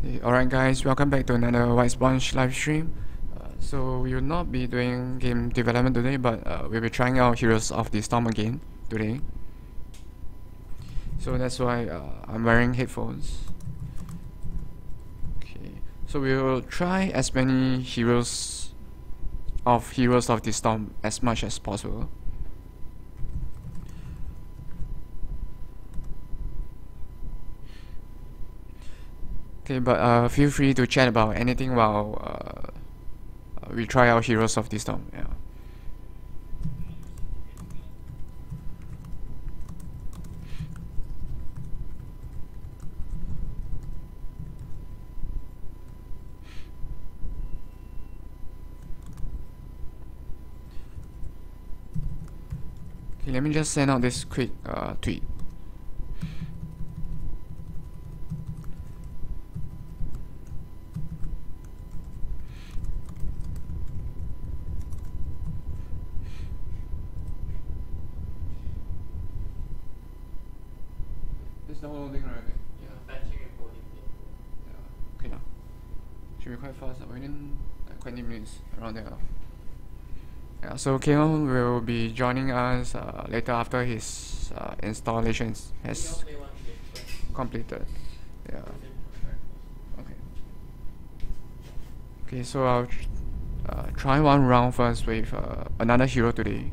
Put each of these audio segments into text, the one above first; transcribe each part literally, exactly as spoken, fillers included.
Okay, alright guys, welcome back to another White Sponge live stream. Uh, so we will not be doing game development today, but uh, we'll be trying out Heroes of the Storm again today. So that's why uh, I'm wearing headphones. Okay, so we will try as many heroes of Heroes of the Storm as much as possible. Okay, but uh, feel free to chat about anything while uh, uh, we try out Heroes of the Storm. Yeah. Okay, let me just send out this quick uh, tweet. It's the whole thing, right? Yeah. Fetching and coding. Yeah. Okay now. Should be quite fast. Within like twenty minutes around there. Yeah. So Keon will be joining us uh, later after his uh, installation has completed. Yeah. Okay. Okay. So I'll uh, try one round first with uh, another hero today.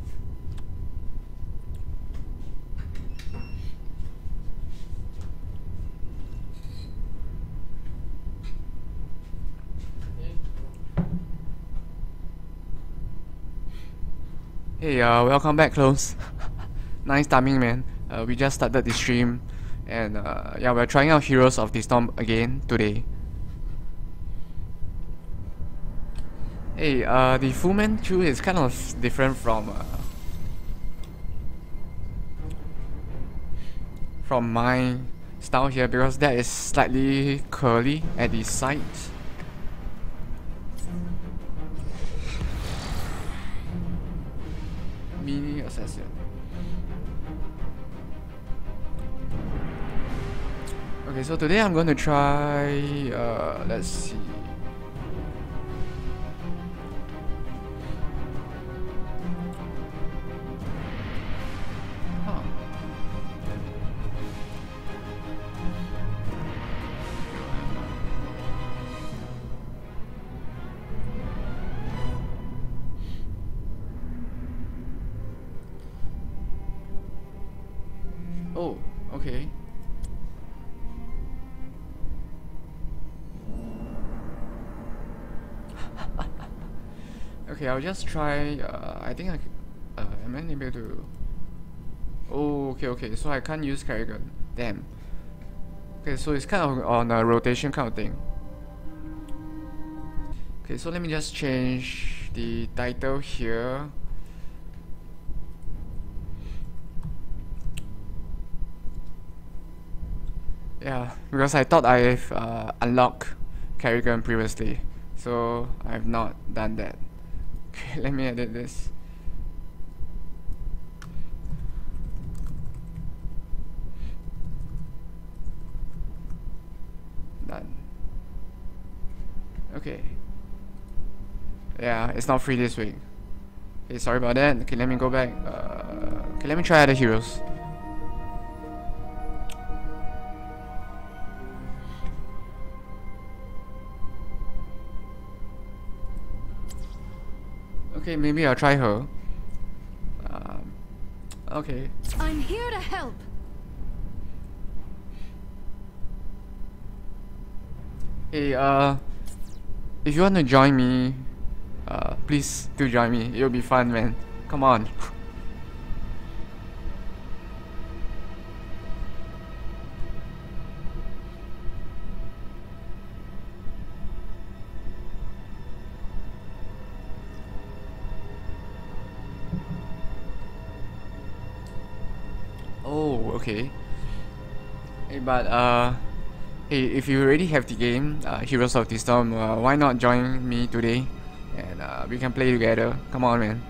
Hey, uh, welcome back, Close. Nice timing, man. Uh, we just started the stream, and uh, yeah, we're trying out Heroes of the Storm again today. Hey, uh, the Fu Manchu is kind of different from uh, from my style here because that is slightly curly at the sides. Mini assassin. Okay, so today I'm going to try. Uh, let's see. Huh. Oh, okay. Okay, I'll just try. Uh, I think I. Uh, am I able to? Oh, okay, okay. So I can't use Kerrigan. Damn. Okay, so it's kind of on a rotation kind of thing. Okay, so let me just change the title here. Yeah, because I thought I've uh, unlocked Kerrigan previously, so I've not done that. Okay, let me edit this. Done. Okay. Yeah, it's not free this week. Okay, sorry about that. Okay, let me go back. Uh, okay, let me try other heroes. Okay, maybe I'll try her. Um, okay. I'm here to help. Hey, uh, if you want to join me, uh, please do join me. It'll be fun, man. Come on. Oh, okay. Hey, but uh, hey, if you already have the game, uh, Heroes of the Storm, uh, why not join me today, and uh, we can play together. Come on, man.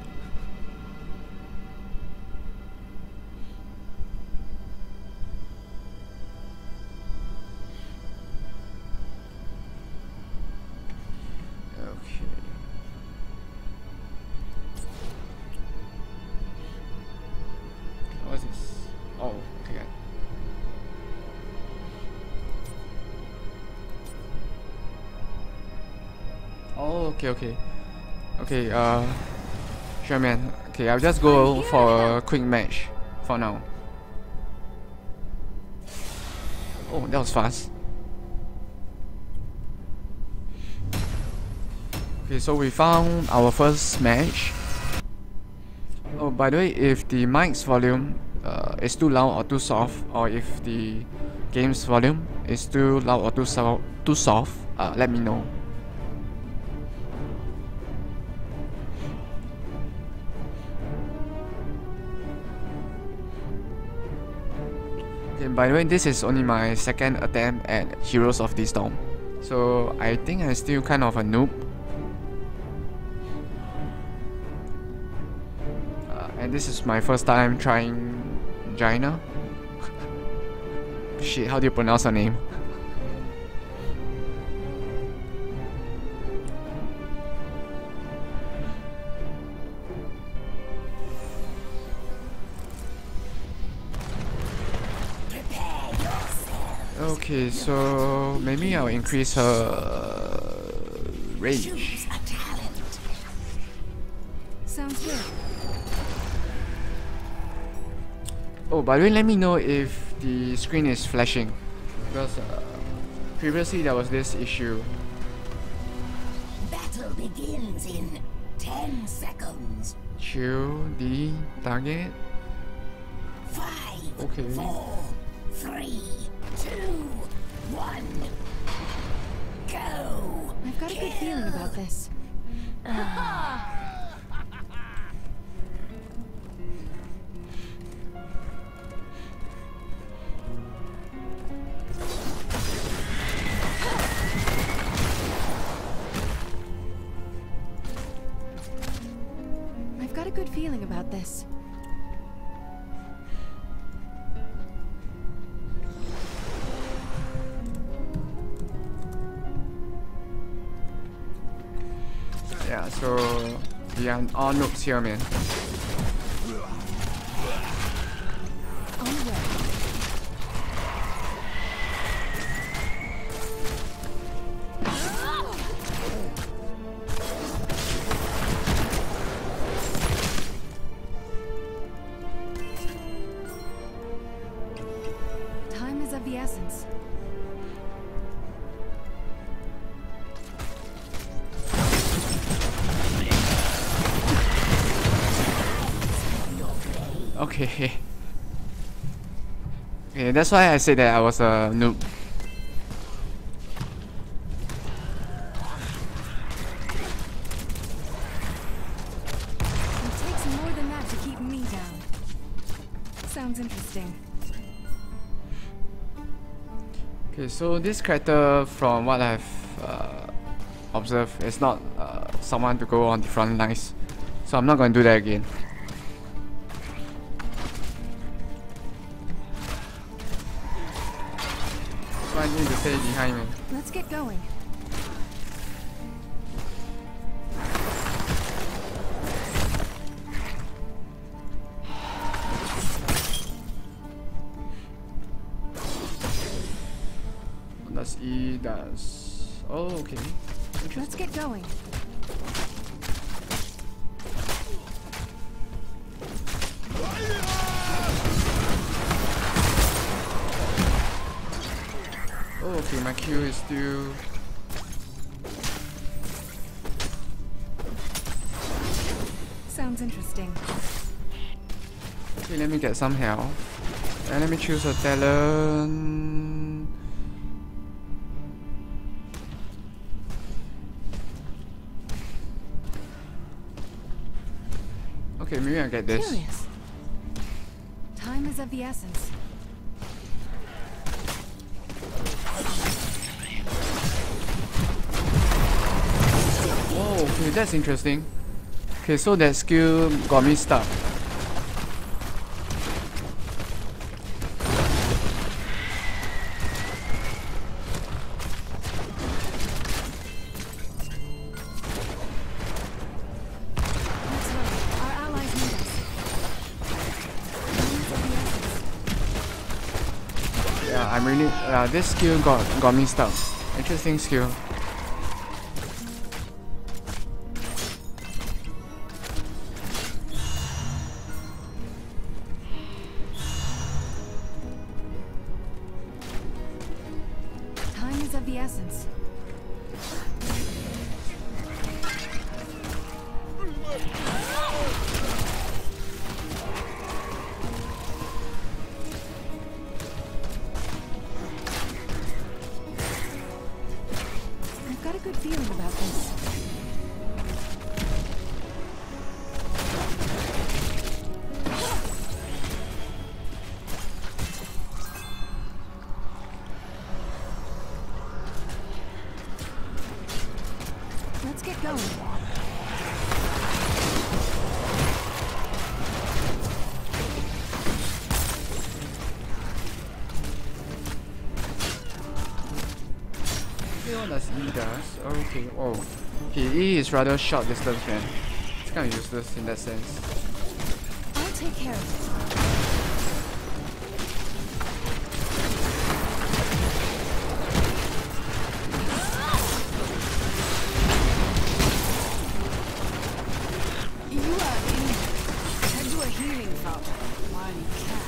okay, okay. Okay, uh... Sure, man. Okay, I'll just go for a quick match for now. Oh, that was fast. Okay, so we found our first match. Oh, by the way, if the mic's volume uh, is too loud or too soft, or if the game's volume is too loud or too, so too soft, uh, let me know. Okay, by the way, this is only my second attempt at Heroes of the Storm, so I think I'm still kind of a noob. Uh, and this is my first time trying Jaina. Shit, how do you pronounce her name? Okay, so maybe I'll increase her range. Sounds good. Oh, by the way, let me know if the screen is flashing, because uh, previously there was this issue. Battle begins in ten seconds. Chill the target. Five, Okay. four, three, two, one, go. I've got a good feeling about this. I've got a good feeling about this. Yeah, so we are all noobs here, man. On the way. Time is of the essence. Okay. Okay, that's why I said that I was a noob. It takes more than that to keep me down. Sounds interesting. Okay, so this character, from what I've uh, observed, is not uh, someone to go on the front lines. So I'm not going to do that again. So I need to stay behind me. Let's get going. Does E does. Oh, okay. Let's get going. Oh, okay, my Q is still. Sounds interesting. Okay, let me get some health. And let me choose a talent. Okay, maybe I'll get this. Curious. Time is of the essence. Oh, okay, that's interesting. Okay, so that skill got me stuck. Let's go. Our allies need us. Time is of the essence. Yeah, I'm really. Uh, this skill got got me stuck. Interesting skill. the essence. I've got a good feeling about this. Let's get going. What does E does? Okay, oh. Okay, E is rather short distance, man. It's kind of useless in that sense. I'll take care of it. You are in. Head to a healing fountain. While you can.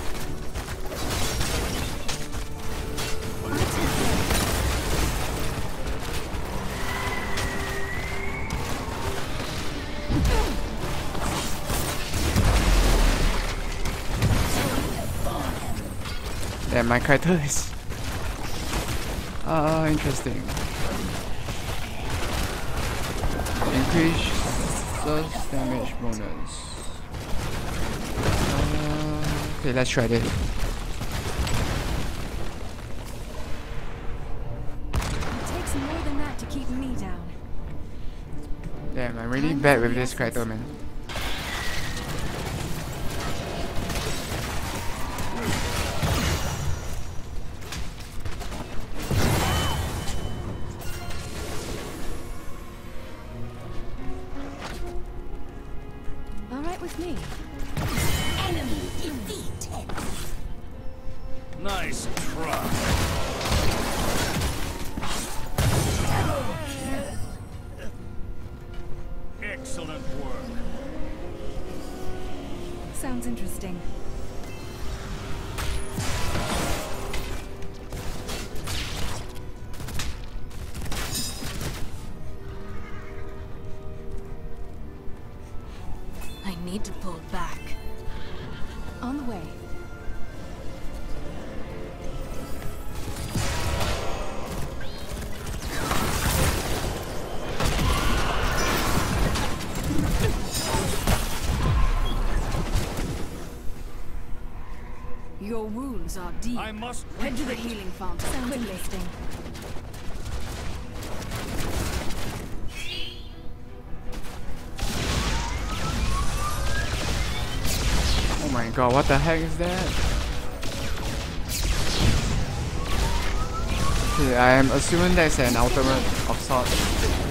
I'll take care of it. Yeah, my character is ah uh, interesting. Increase damage bonus. Uh, okay, let's try this. It takes more than that to keep me down. Damn, I'm really bad with this character, man. With me. Enemy defeated. Nice try. Excellent work. Sounds interesting. I need to pull back. On the way. Your wounds are deep. I must Head to the healing fountain. Sounds interesting. Oh my god, what the heck is that? Okay, I am assuming that's an ultimate of sorts.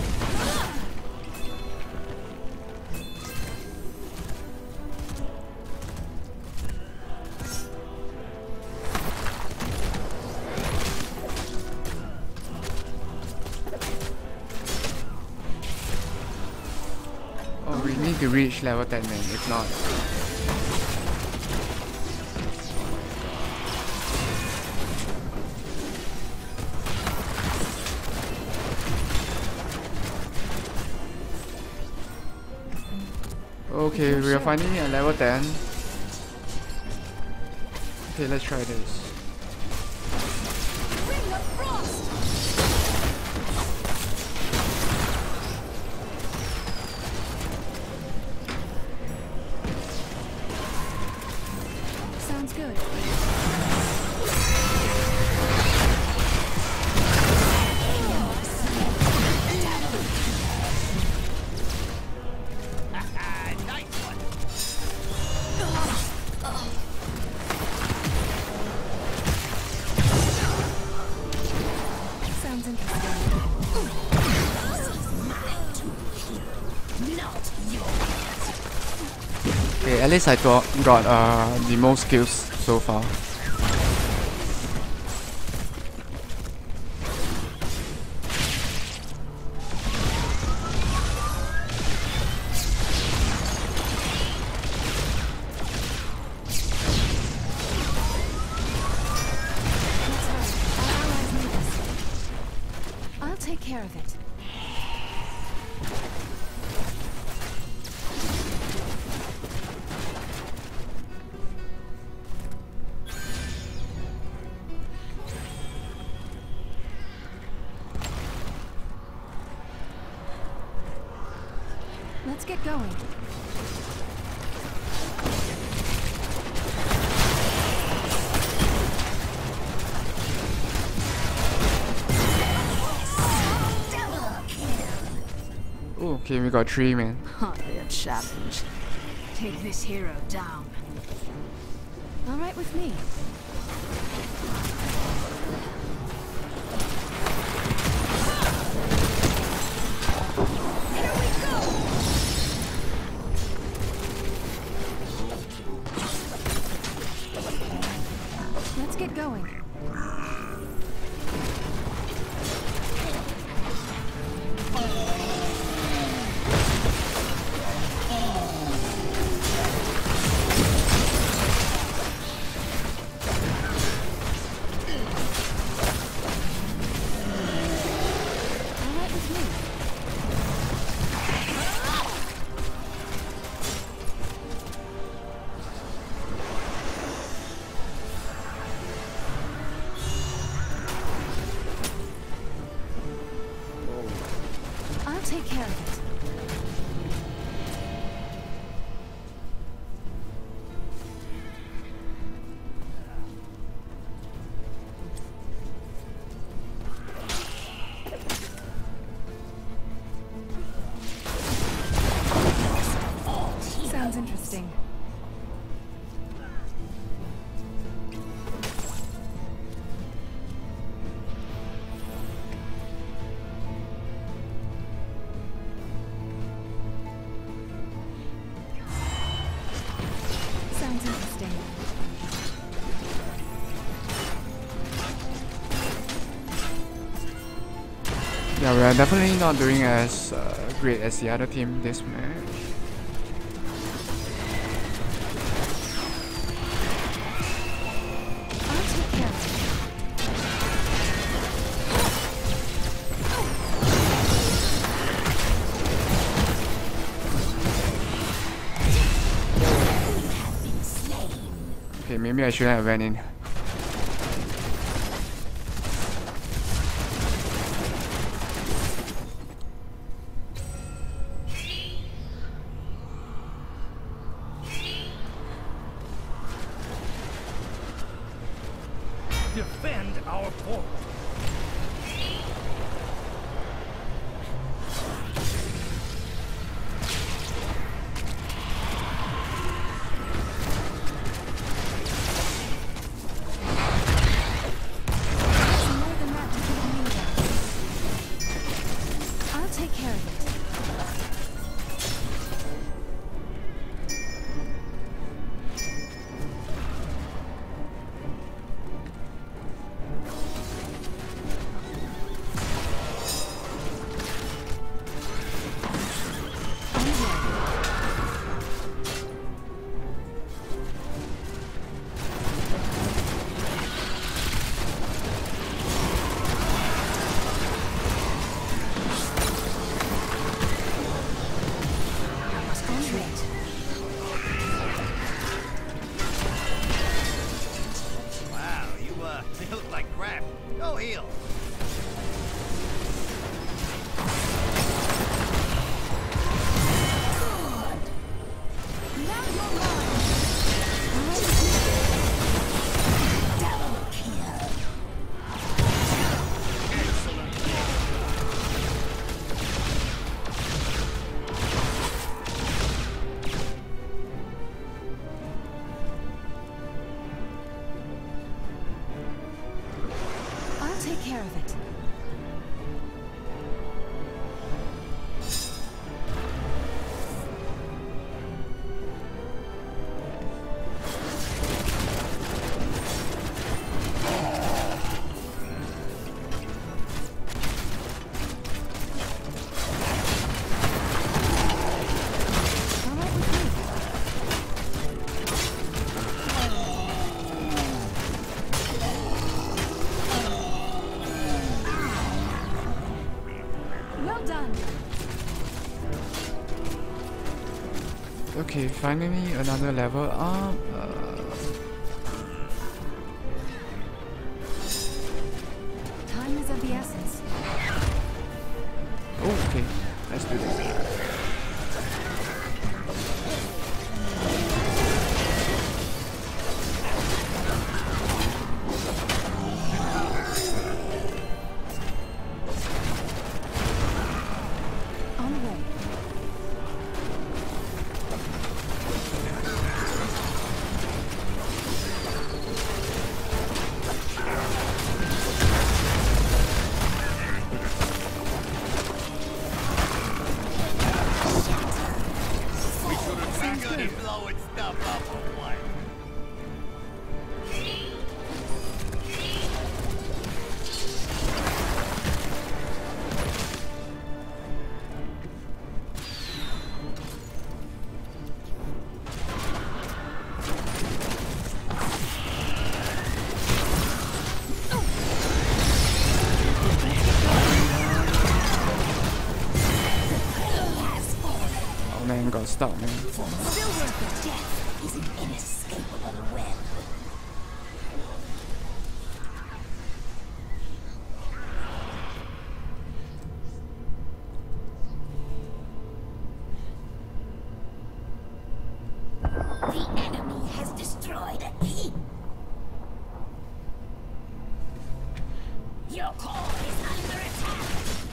Oh, we need to reach level ten, man, if not. Okay, we are finally at level ten. Okay, let's try this. Bring the frost! Sounds good. Sounds interesting. Not yours. Okay, at least I got, got uh, the most kills so far. take care of it. Let's get going. Oh, okay, we got three, man. Hardly a challenge. Take this hero down. All right with me. Let's get going. All right with me. I'll take care of it. Sounds interesting. Sounds interesting. Yeah, we are definitely not doing as uh, great as the other team this match. I'll take care of it. Okay, maybe I shouldn't have went in. Defend our fort. There's more than that to keep me down. I'll take care of it. Well done. Okay, finally another level up. Uh, Time is of the essence. oh, okay, let's do this. On the way. Blowing stuff up or what? Oh man, got stuck, man. Still worth it. Death is an inescapable web. The enemy has destroyed a keep. Your core is under attack.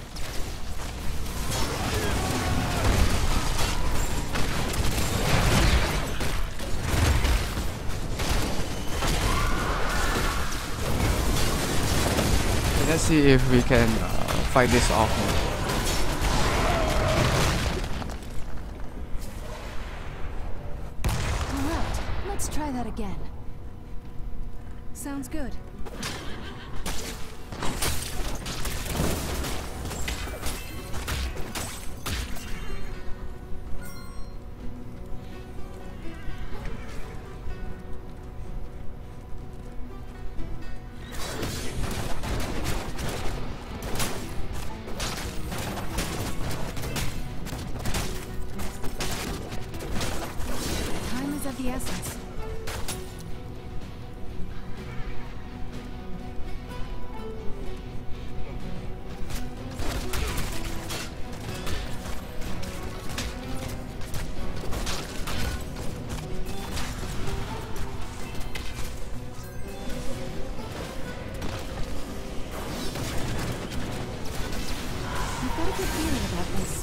Let's see if we can uh, fight this off. Alright, let's try that again. Sounds good. Time is of the essence. I've got a good feeling about this.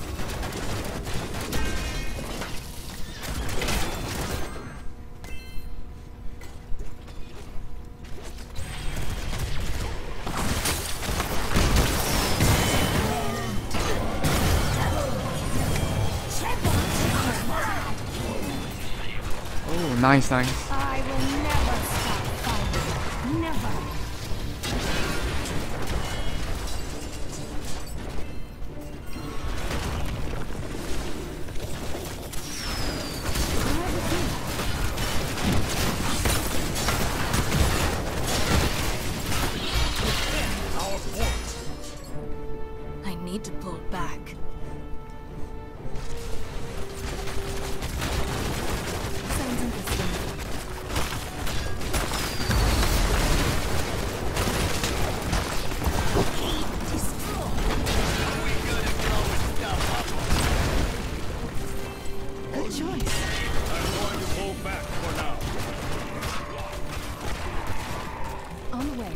Oh, nice, nice. I will never stop fighting. Never. Alright with you. Our fort. I need to pull back. Sounds interesting. Good choice. I'm going to pull back for now. On the way.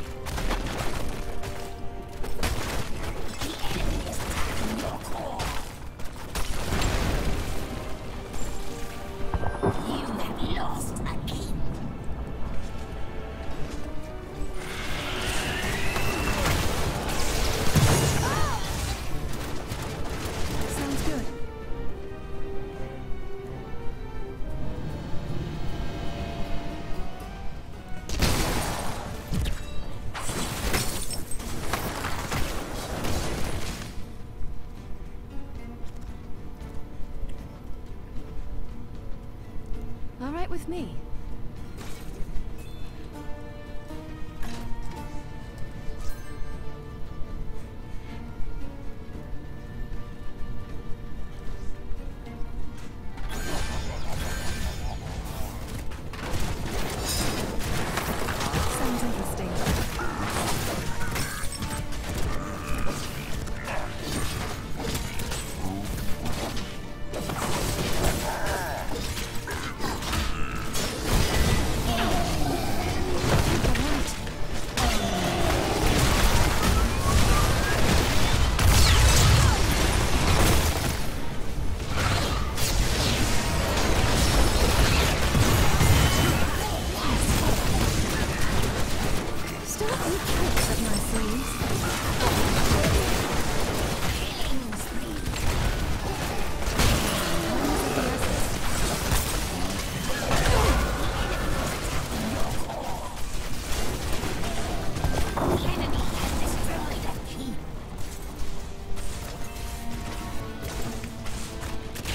You have lost a keep. Sounds good. All right with me.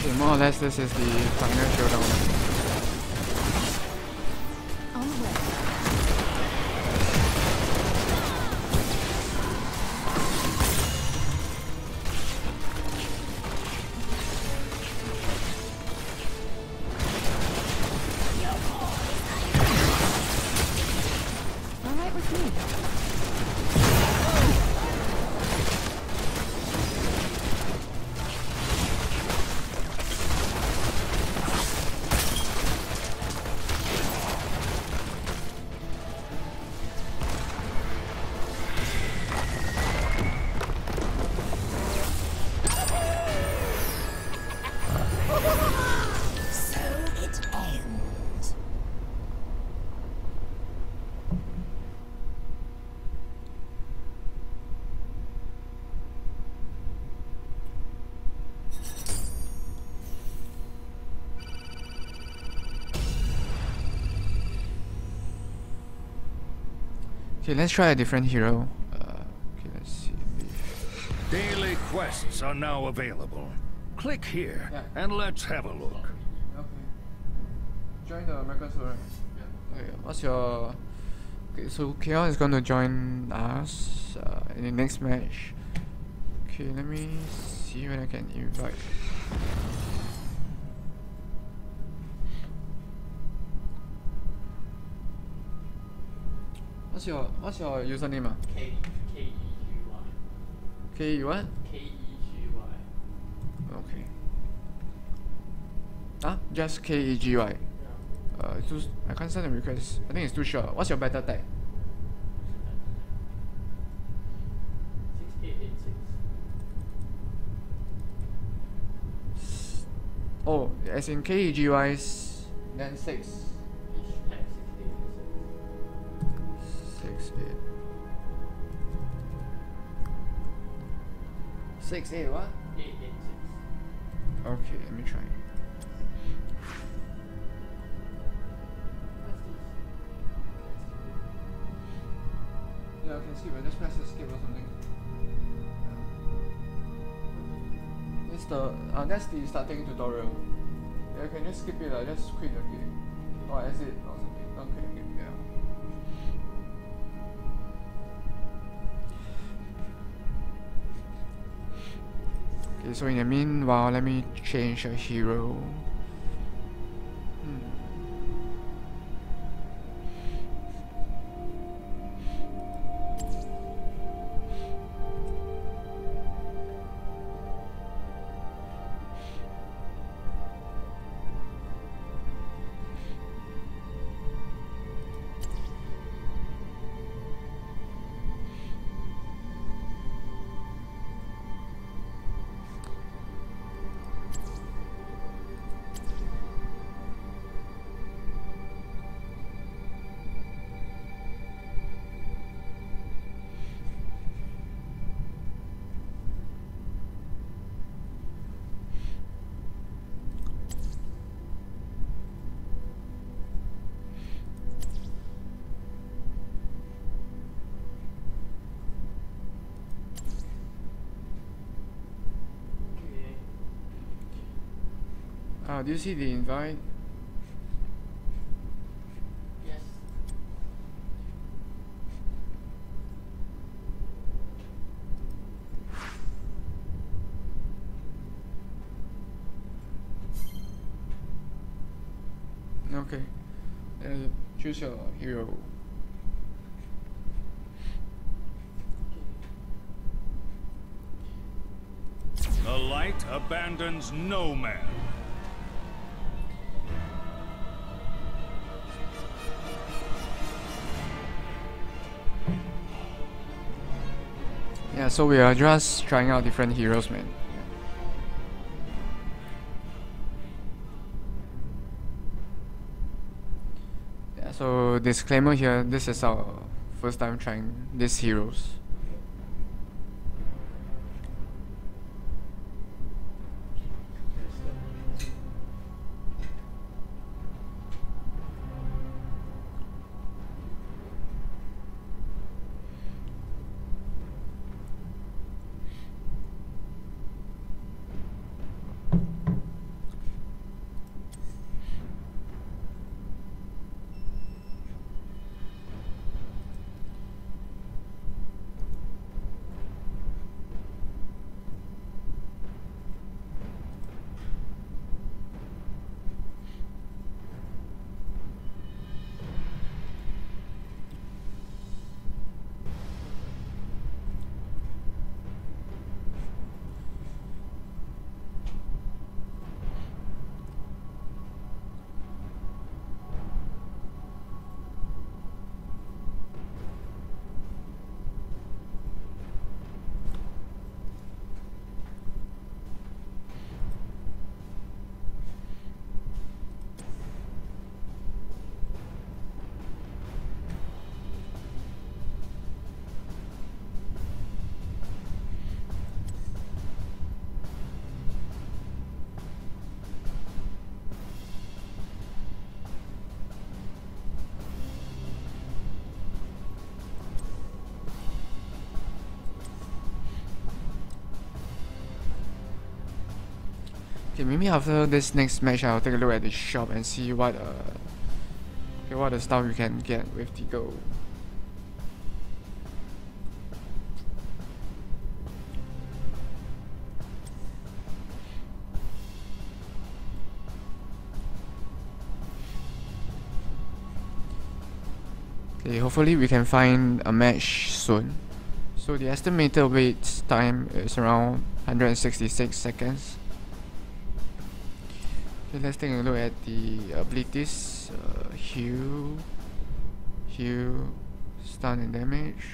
Okay, more or less this is the final showdown. On the way. All right with me. So it ends. Okay, let's try a different hero. Uh, okay, let's see. Daily quests are now available. Click here Yeah. and let's have a look. Okay. Join the American server. Yeah. Okay, what's your... Okay, so Keon is going to join us uh, in the next match. Okay, let me see when I can invite. What's your What's your username? Ah? K K E G Y. K you what? K E G Y. Okay. Ah, just K E G Y. Yeah. Uh, it's too, I can't send a request. I think it's too short. What's your battle tag? Six eight eight six. Oh, as in K E G Y's, then six. Hashtag six eight eight six. Six, eight. Six, eight, what? Eight eight six. Okay, let me try. What's this? Yeah, I can skip it. Just press escape or something. Yeah. It's the, uh, that's the starting tutorial. Yeah, you can just skip it, uh, just quit the game. Or exit or something. Don't quit the game, yeah. Okay, so in the meanwhile, let me change a hero. Hmm. Okay. Uh, do you see the invite? Yes. Okay. Uh, choose your hero. The light abandons no man. Yeah, so we are just trying out different heroes, man. Yeah, so disclaimer here, this is our first time trying these heroes. Okay, maybe after this next match, I'll take a look at the shop and see what uh, okay, what the stuff you can get with the gold. Okay, hopefully we can find a match soon. So the estimated wait time is around one hundred sixty-six seconds. Okay, let's take a look at the abilities. Uh, heal, heal, stun and damage.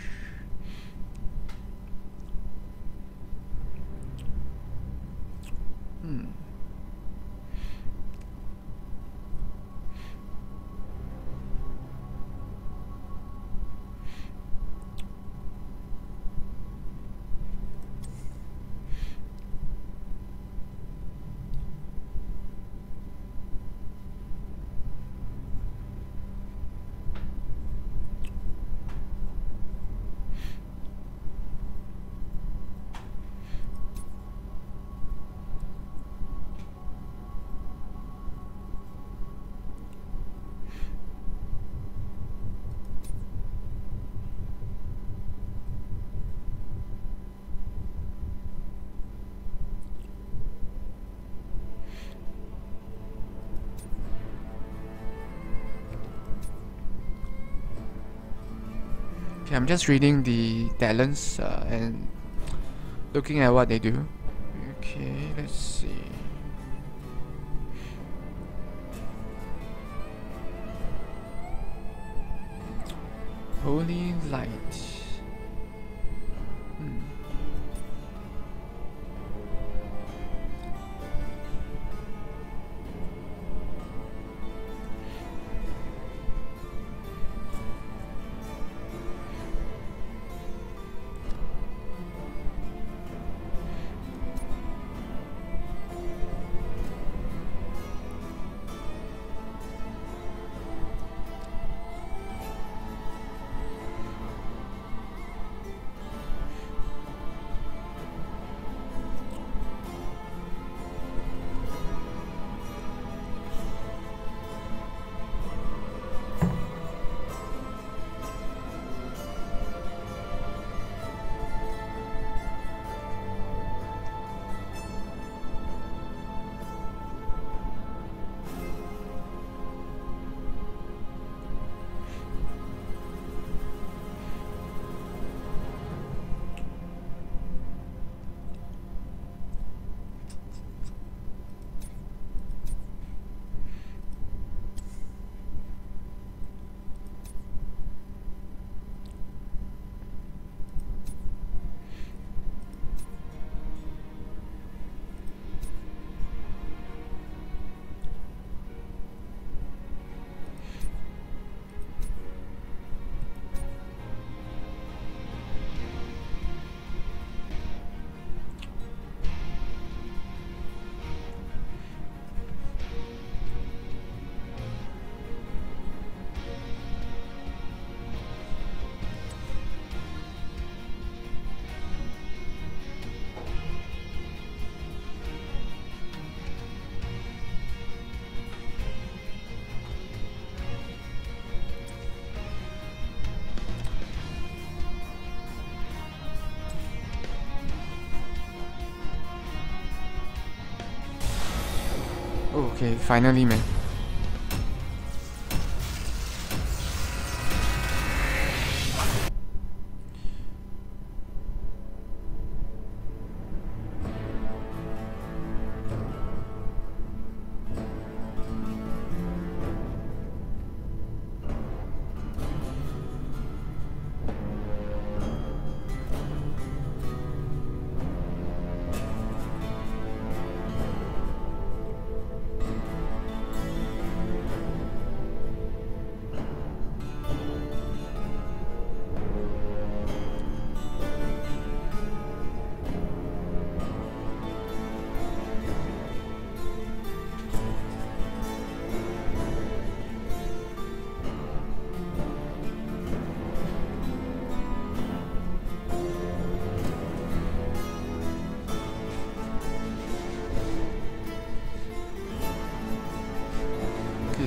Hmm. Okay, I'm just reading the talents uh, and looking at what they do. Okay, let's see. Holy light. Hmm. Okay, finally, man.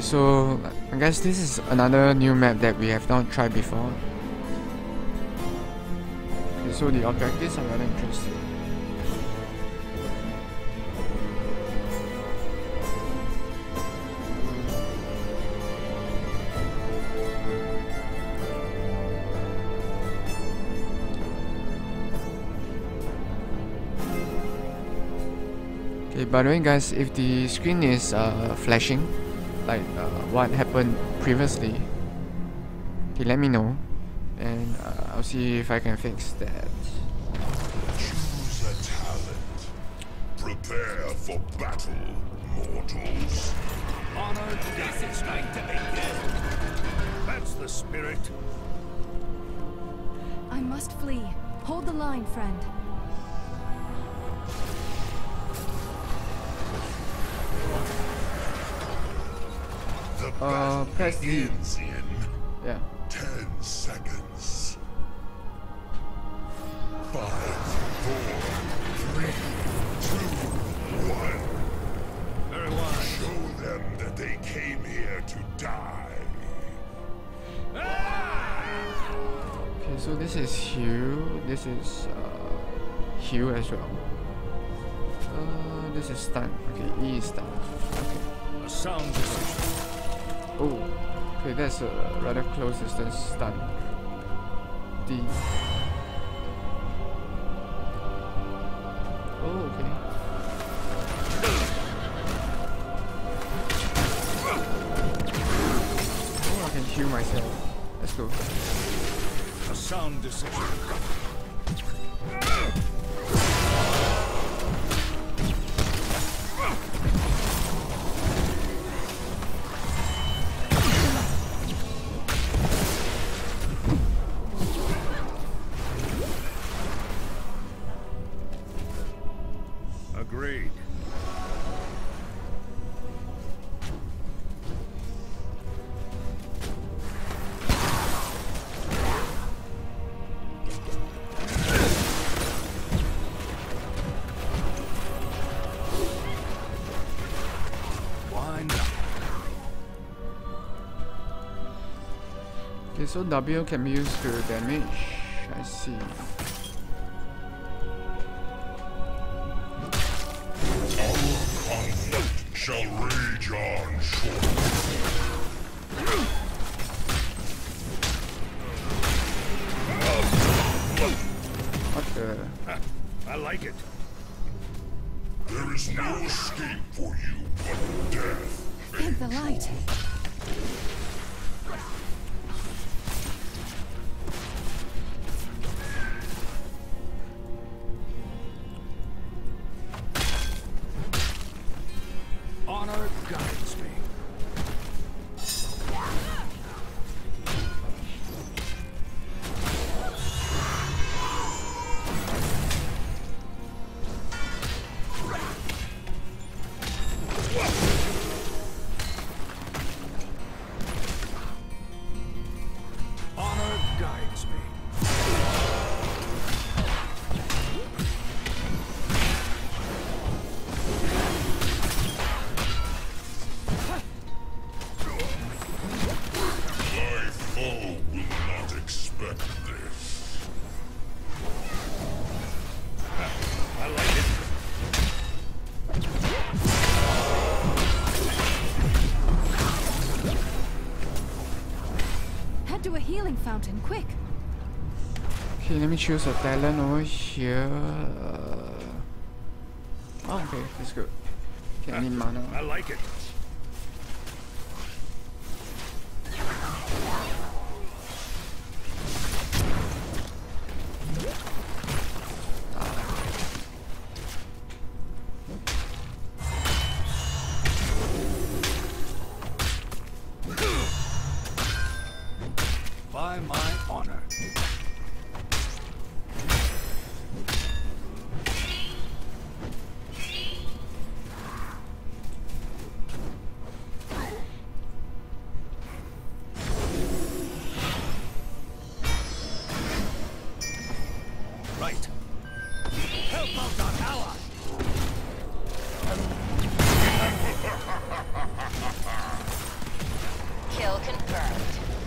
so I guess this is another new map that we have not tried before. Okay, so the objectives are rather interesting. Okay, by the way guys, if the screen is uh, flashing, like uh, what happened previously, okay, let me know, and uh, I'll see if I can fix that. Choose a talent. Prepare for battle, mortals. Honor, guess it's time to begin. That's the spirit. I must flee. Hold the line, friend. The Uh, battle press D. begins in Yeah. ten seconds. Five, four, three, two, one. Very wise. Show them that they came here to die. Okay, so this is Hugh. This is uh, Hugh as well. Uh, this is stun. Okay, E is stun. Okay. A sound decision. Oh, okay, that's a rather close distance stun. D. Oh, okay. Oh, I can heal myself. Let's go. A sound decision. Agreed. Why not? Okay, so W can be used to damage. I see. Conflict shall rage on shortly. What the? Ha, I like it. There is no escape for you but death. Thank the light. Honor guides me. Honor guides me. Thy foe will not expect this. I like it. Head to a healing fountain, quick. Okay, let me choose a talent over here. Uh, oh, okay, that's good. Okay, I need mana. I like it. By my honor. Kill confirmed.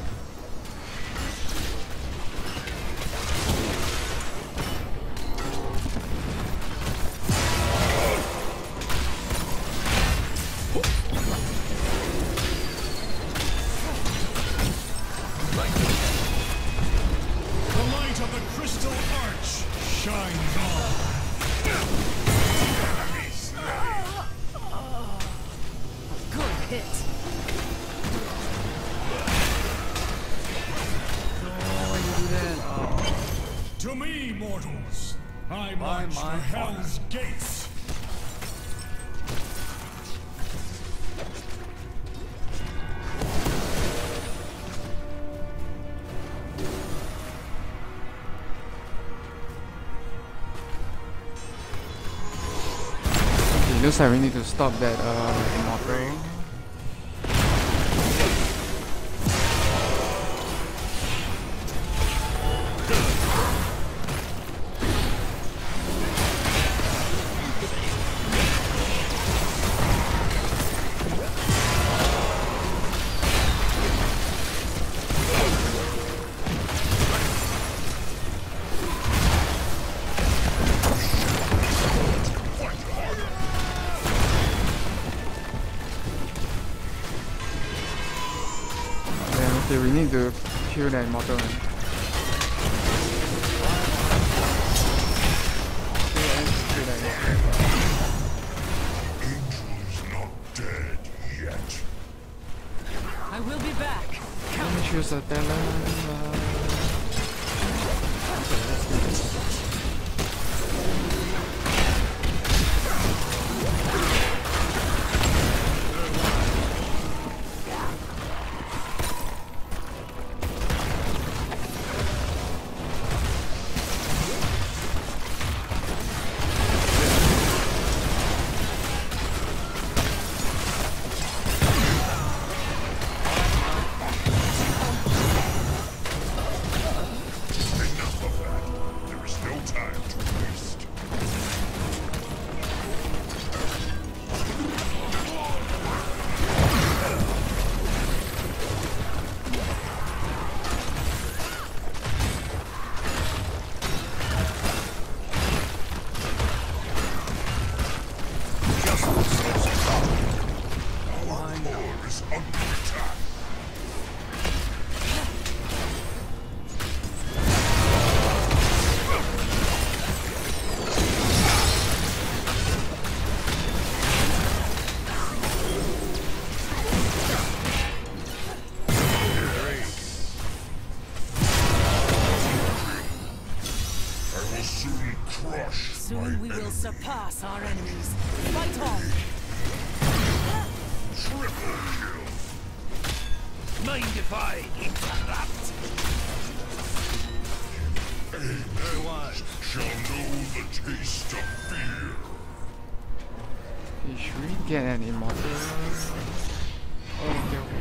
The light of the crystal arch shines on. Enemy slain. Good hit. To me, mortals, I march for Hell's gates. It looks like we need to stop that uh, immortal. Okay, we need to kill that immortal man. Angel's not dead yet. I will be back. Let me choose a talent. Uh... Okay, let's do this. Soon we will surpass our enemies. Fight on! Triple kill. Mind if I interrupt? Angels shall know the taste of fear. Okay, should we get an immortal? Oh, okay, okay.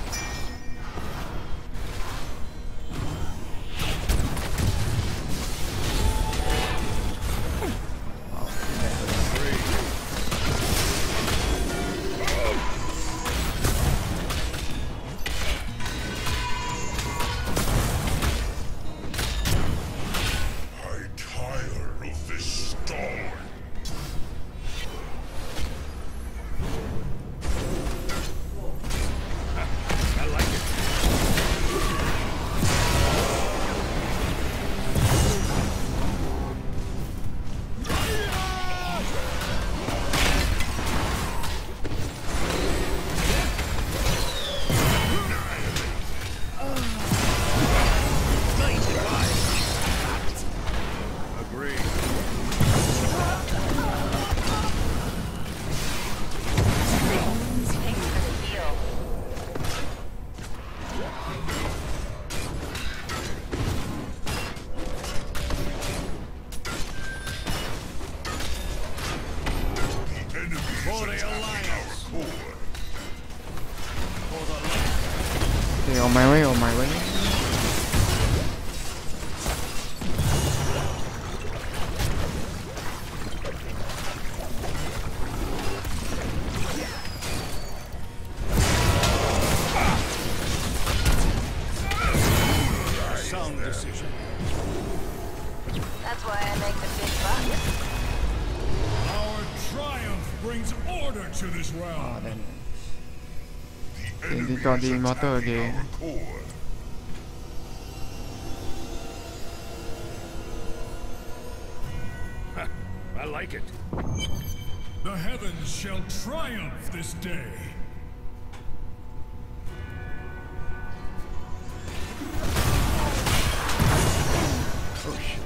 Okay, on my way, on my way. brings order to this Ah, realm. then The they enemy got the is immortal attacking again. our core. I like it. The heavens shall triumph this day. Oh shit.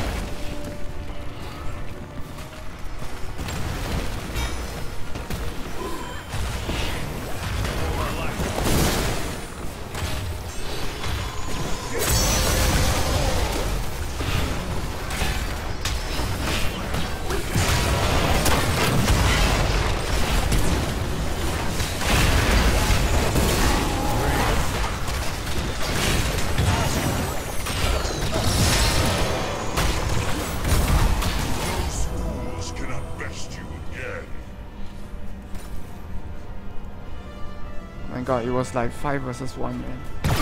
Those fools cannot best you again. My god, it was like five versus one, man.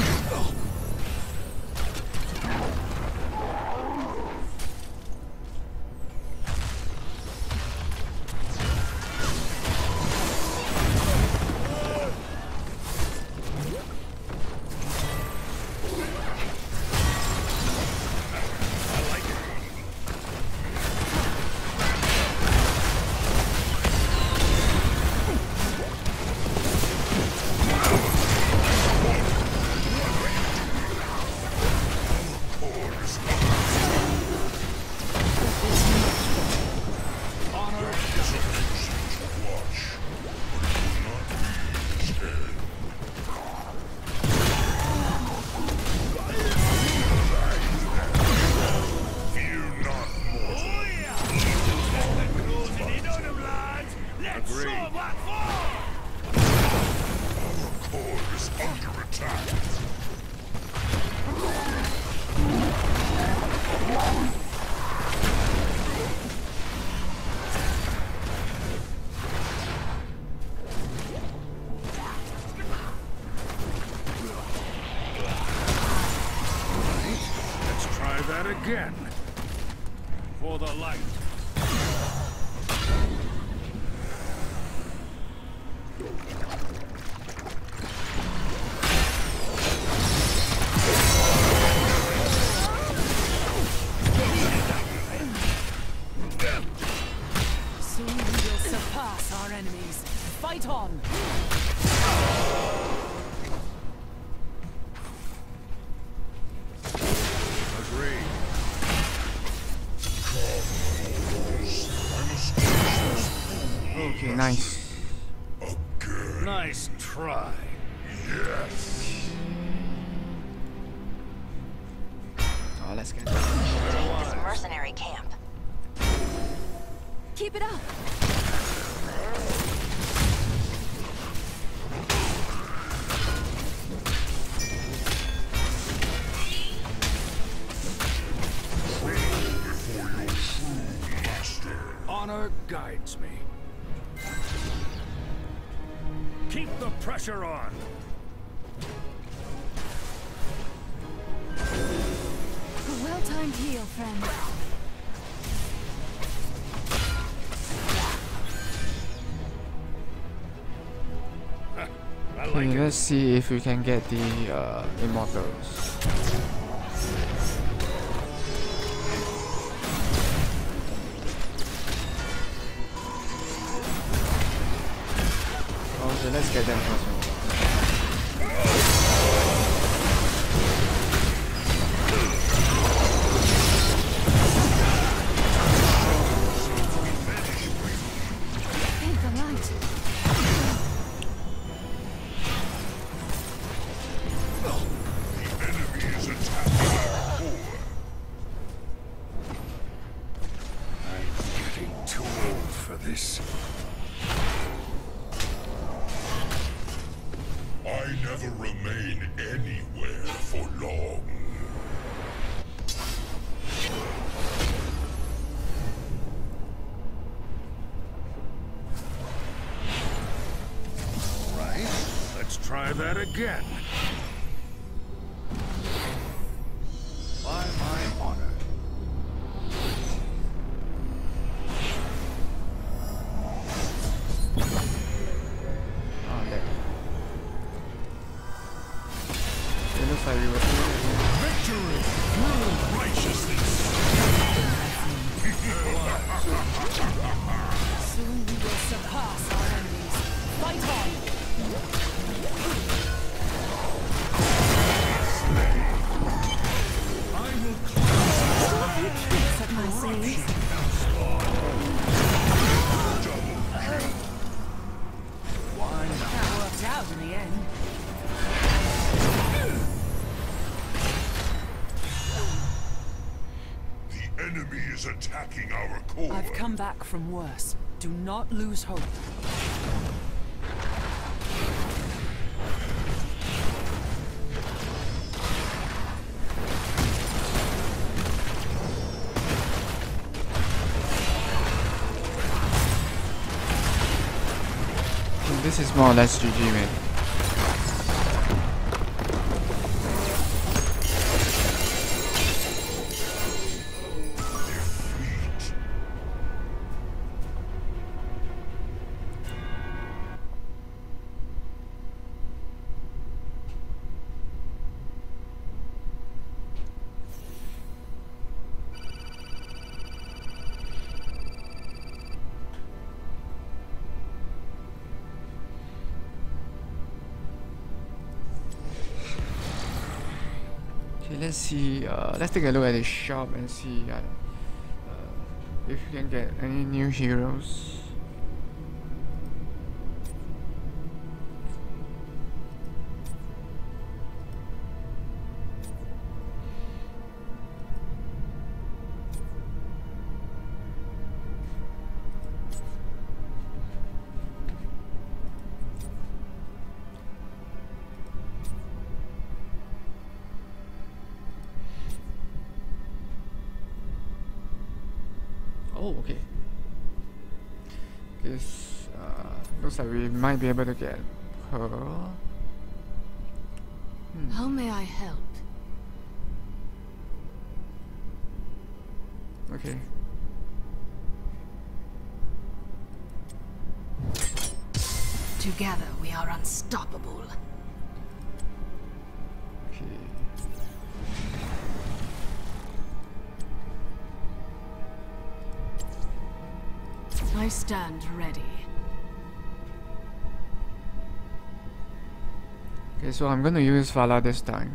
Let's try that again. For the light. Soon we will surpass our enemies. Fight on! Agreed. Okay, nice. Nice try. Yes. Oh, let's get it. This mercenary camp. Keep it up. Honor guides me. Keep the pressure on. A well-timed heal, friend. I like Okay, it. let's see if we can get the uh, immortals. Okay, let's get them first. Man. Thank the light. The enemy is attacking our core. I'm getting too old for this. I never remain anywhere for long. Right. Let's try that again. By my honor. looks like we were. Victory through righteousness. Soon we will surpass our enemies. Fight on! I will cleanse Set my sails. That worked out in the end. The enemy is attacking our core. I've come back from worse. Do not lose hope. This is more or less G G, man. Defeat. Okay, let's see. Uh, let's take a look at the shop and see uh, uh, if we can get any new heroes. Oh, okay. This uh, looks like we might be able to get her. Hmm. How may I help? Okay. Together we are unstoppable. Okay. I stand ready. Okay, so I'm gonna use Vala this time.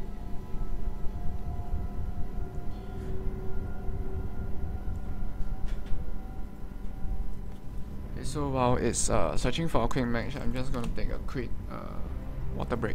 Okay, so while it's uh, searching for a quick match, I'm just gonna take a quick uh, water break.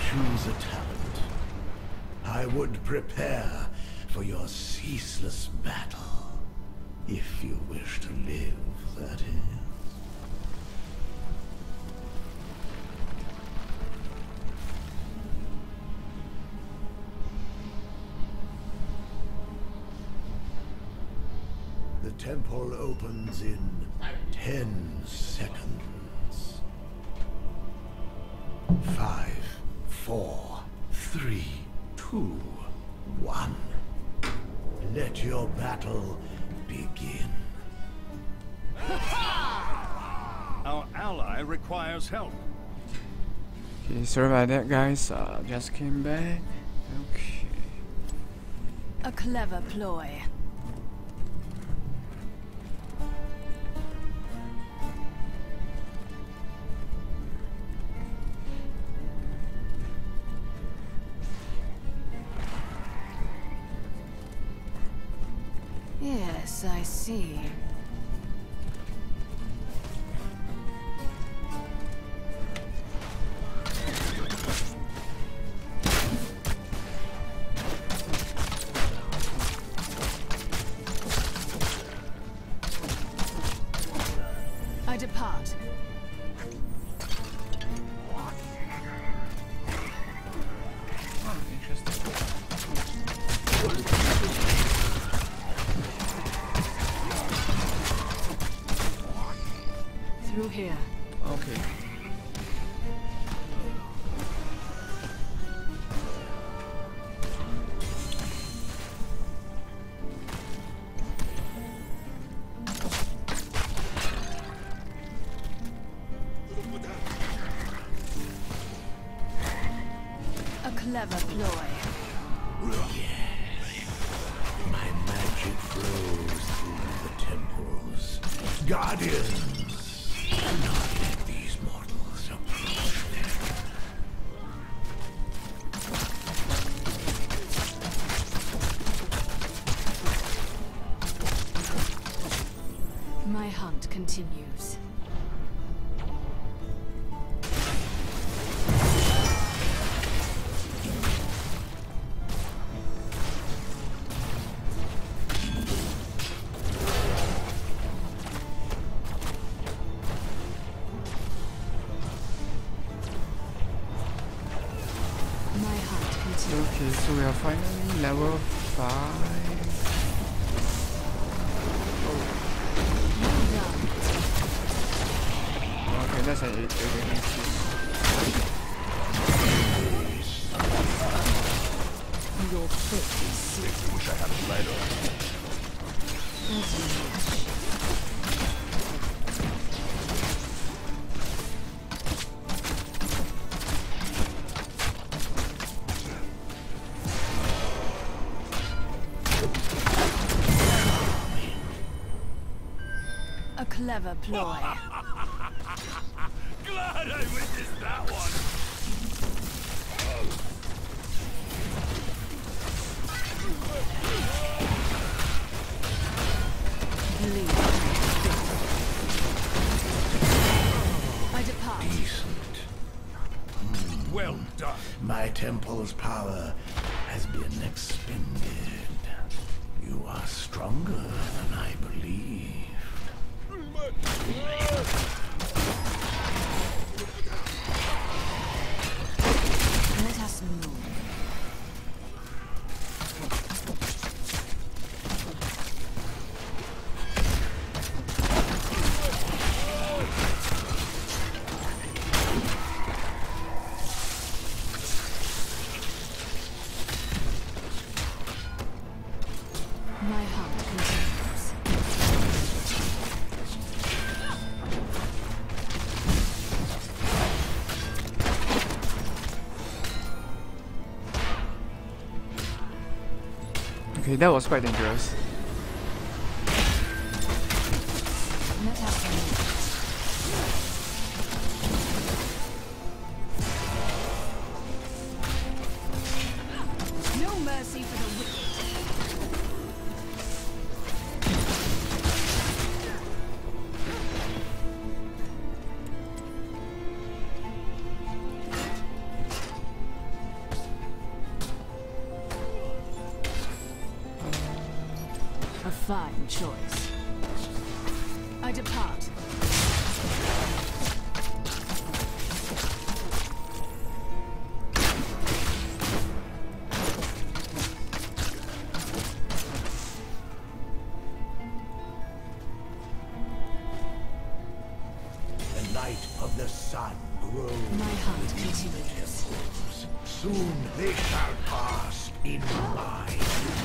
choose a talent. I would prepare for your ceaseless battle. If you wish to live, that is. The temple opens in ten seconds. Five, four, three, two, one. Let your battle begin. Our ally requires help. Okay, sorry about that, guys. Uh, just came back. Okay. A clever ploy. Yes, I see. I depart. Oh, interesting. Through here. Okay. A clever ploy. Yes. My magic flows through the temples. Guardians, do not let these mortals approach them. My hunt continues. Okay, so we are finally level five. Oh. Okay, that's an eight. Your fate is sealed. Wish I had a lighter. As you wish. A clever ploy. Glad I witnessed that one. Believe. I depart. Decent. Well done. My temple's power has been expended. You are stronger than I believed. Let us move. My hunt continues. Okay, that was quite dangerous. Let us move. No mercy for the wicked. fine choice. I depart. The light of the sun grows. My heart continues. Soon they shall pass in mine.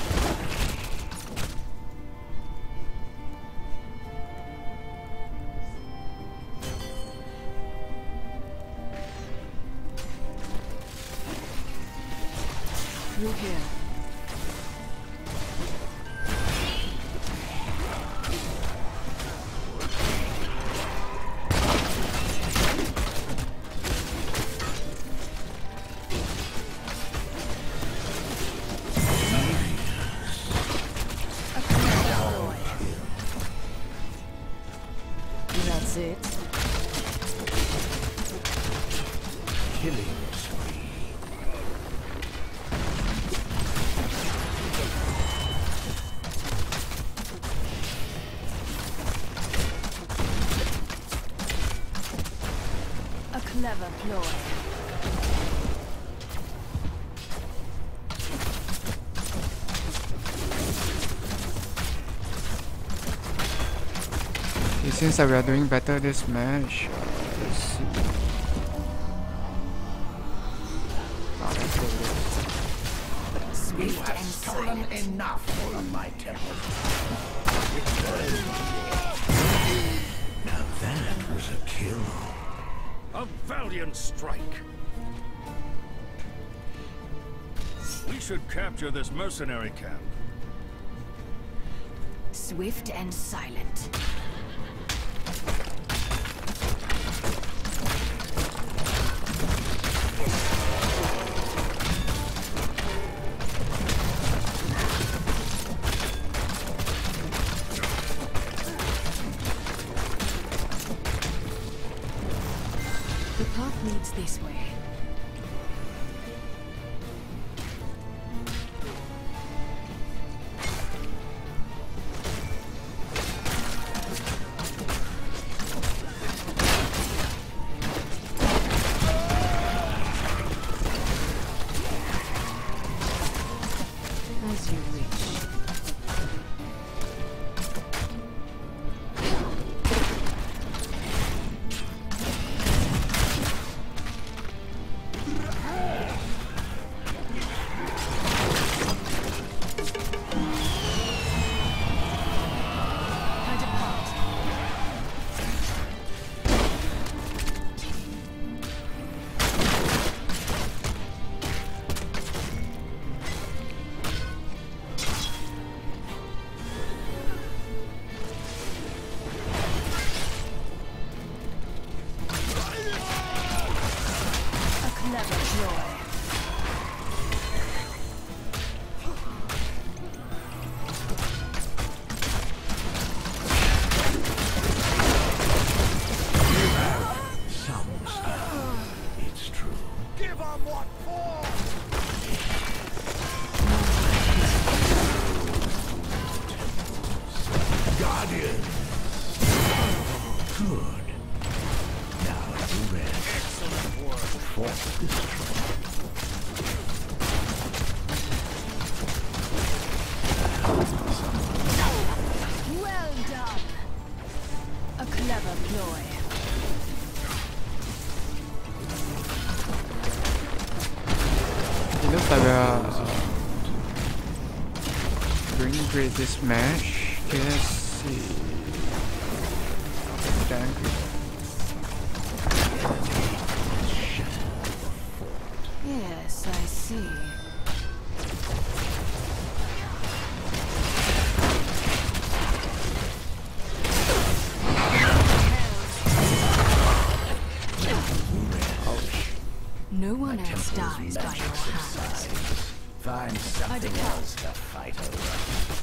Through here. That's it. Killing spree. A clever ploy. It seems that we are doing better this match. Uh, let's see. Ah, let's go with this. You have stolen enough of my temple. Now that was a kill. A valiant strike. We should capture this mercenary camp. Swift and silent. The path leads this way. As you wish. I depart. A clever ploy. Some style. It's true. Give them what for? Guardian. Good. Now you rest. Excellent work. Force destroy. Well done. A clever ploy. It looks like we are uh, doing great this match. Okay, let's see. Thank you. Yes, I see. No one else dies by your hands. Find something depart. else to fight over.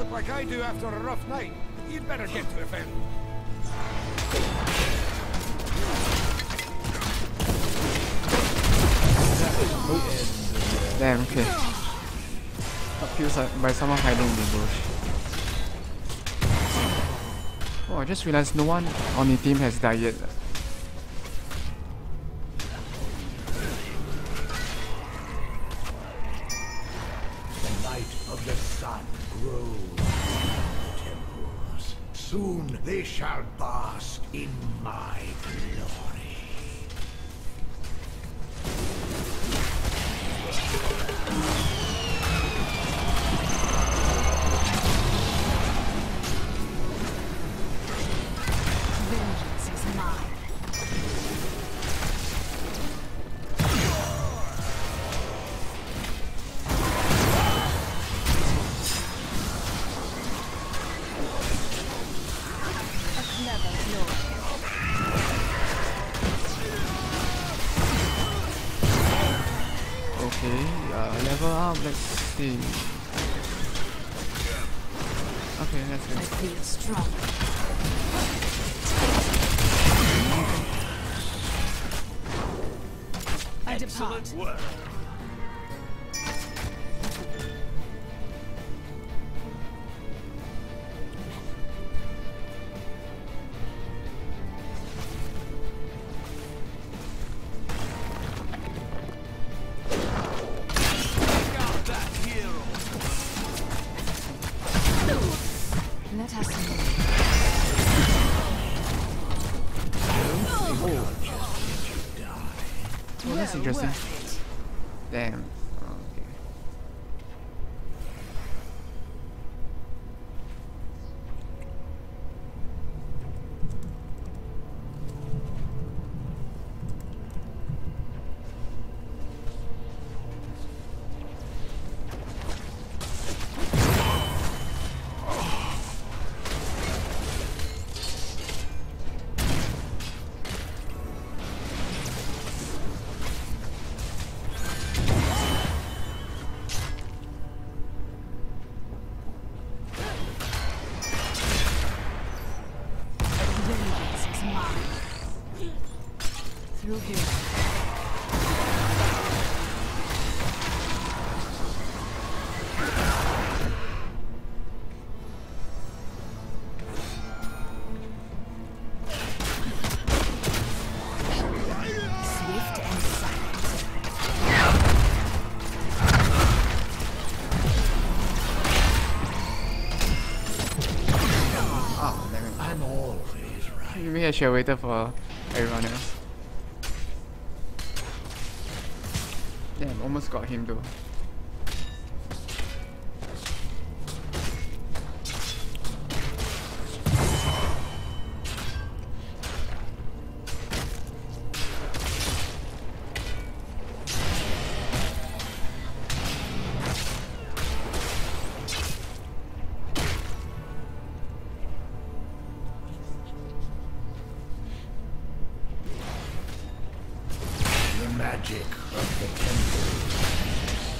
look like I do after a rough night. You'd better get to it then. Damn, okay. Got killed by someone hiding in the bush. Oh, I just realized no one on the team has died yet. The light of the sun grows in the temples. Soon they shall bask in my glory. Vengeance is mine. A clever blow. Okay, uh, level up, let's see. Okay, let's I go. feel strong. I depart. Excellent work. Let us move. Oh, that's Well interesting. worth it. Damn. Okay. Vengeance is mine. Through here. Swift and silent. Oh, damn it. I'm always right. Maybe I should have waited for everyone else. Damn, almost got him though. The magic of the temple.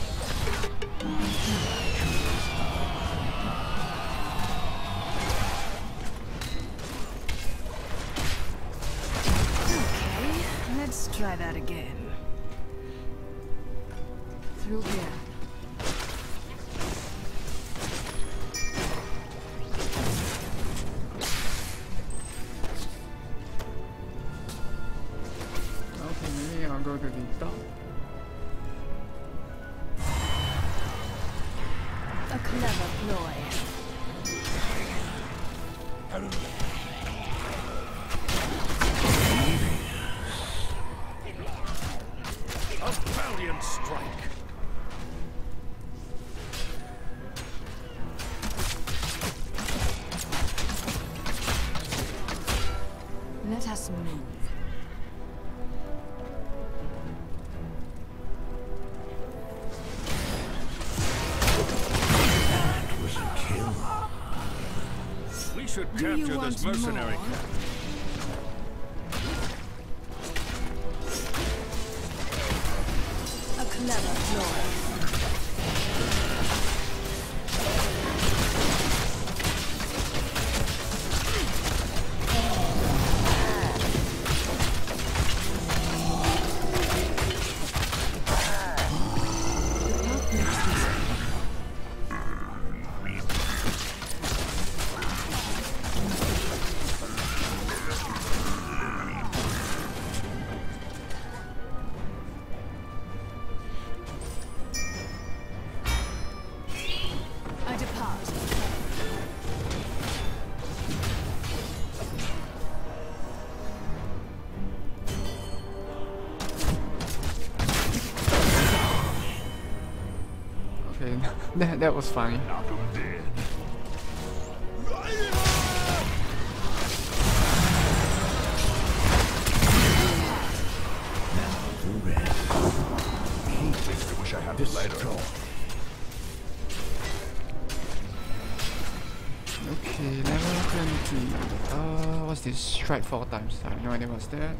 Okay, let's try that again. Through here. Okay, maybe I'll go to the top. A clever ploy. A valiant strike. Let us move. That was a kill. We should Do you capture want this mercenary more? camp. A clever ploy. Okay, that that was funny. Knock 'em dead. I wish I had this later. Okay, level twenty. Uh, what's this? Strike four times. I have no idea what's that.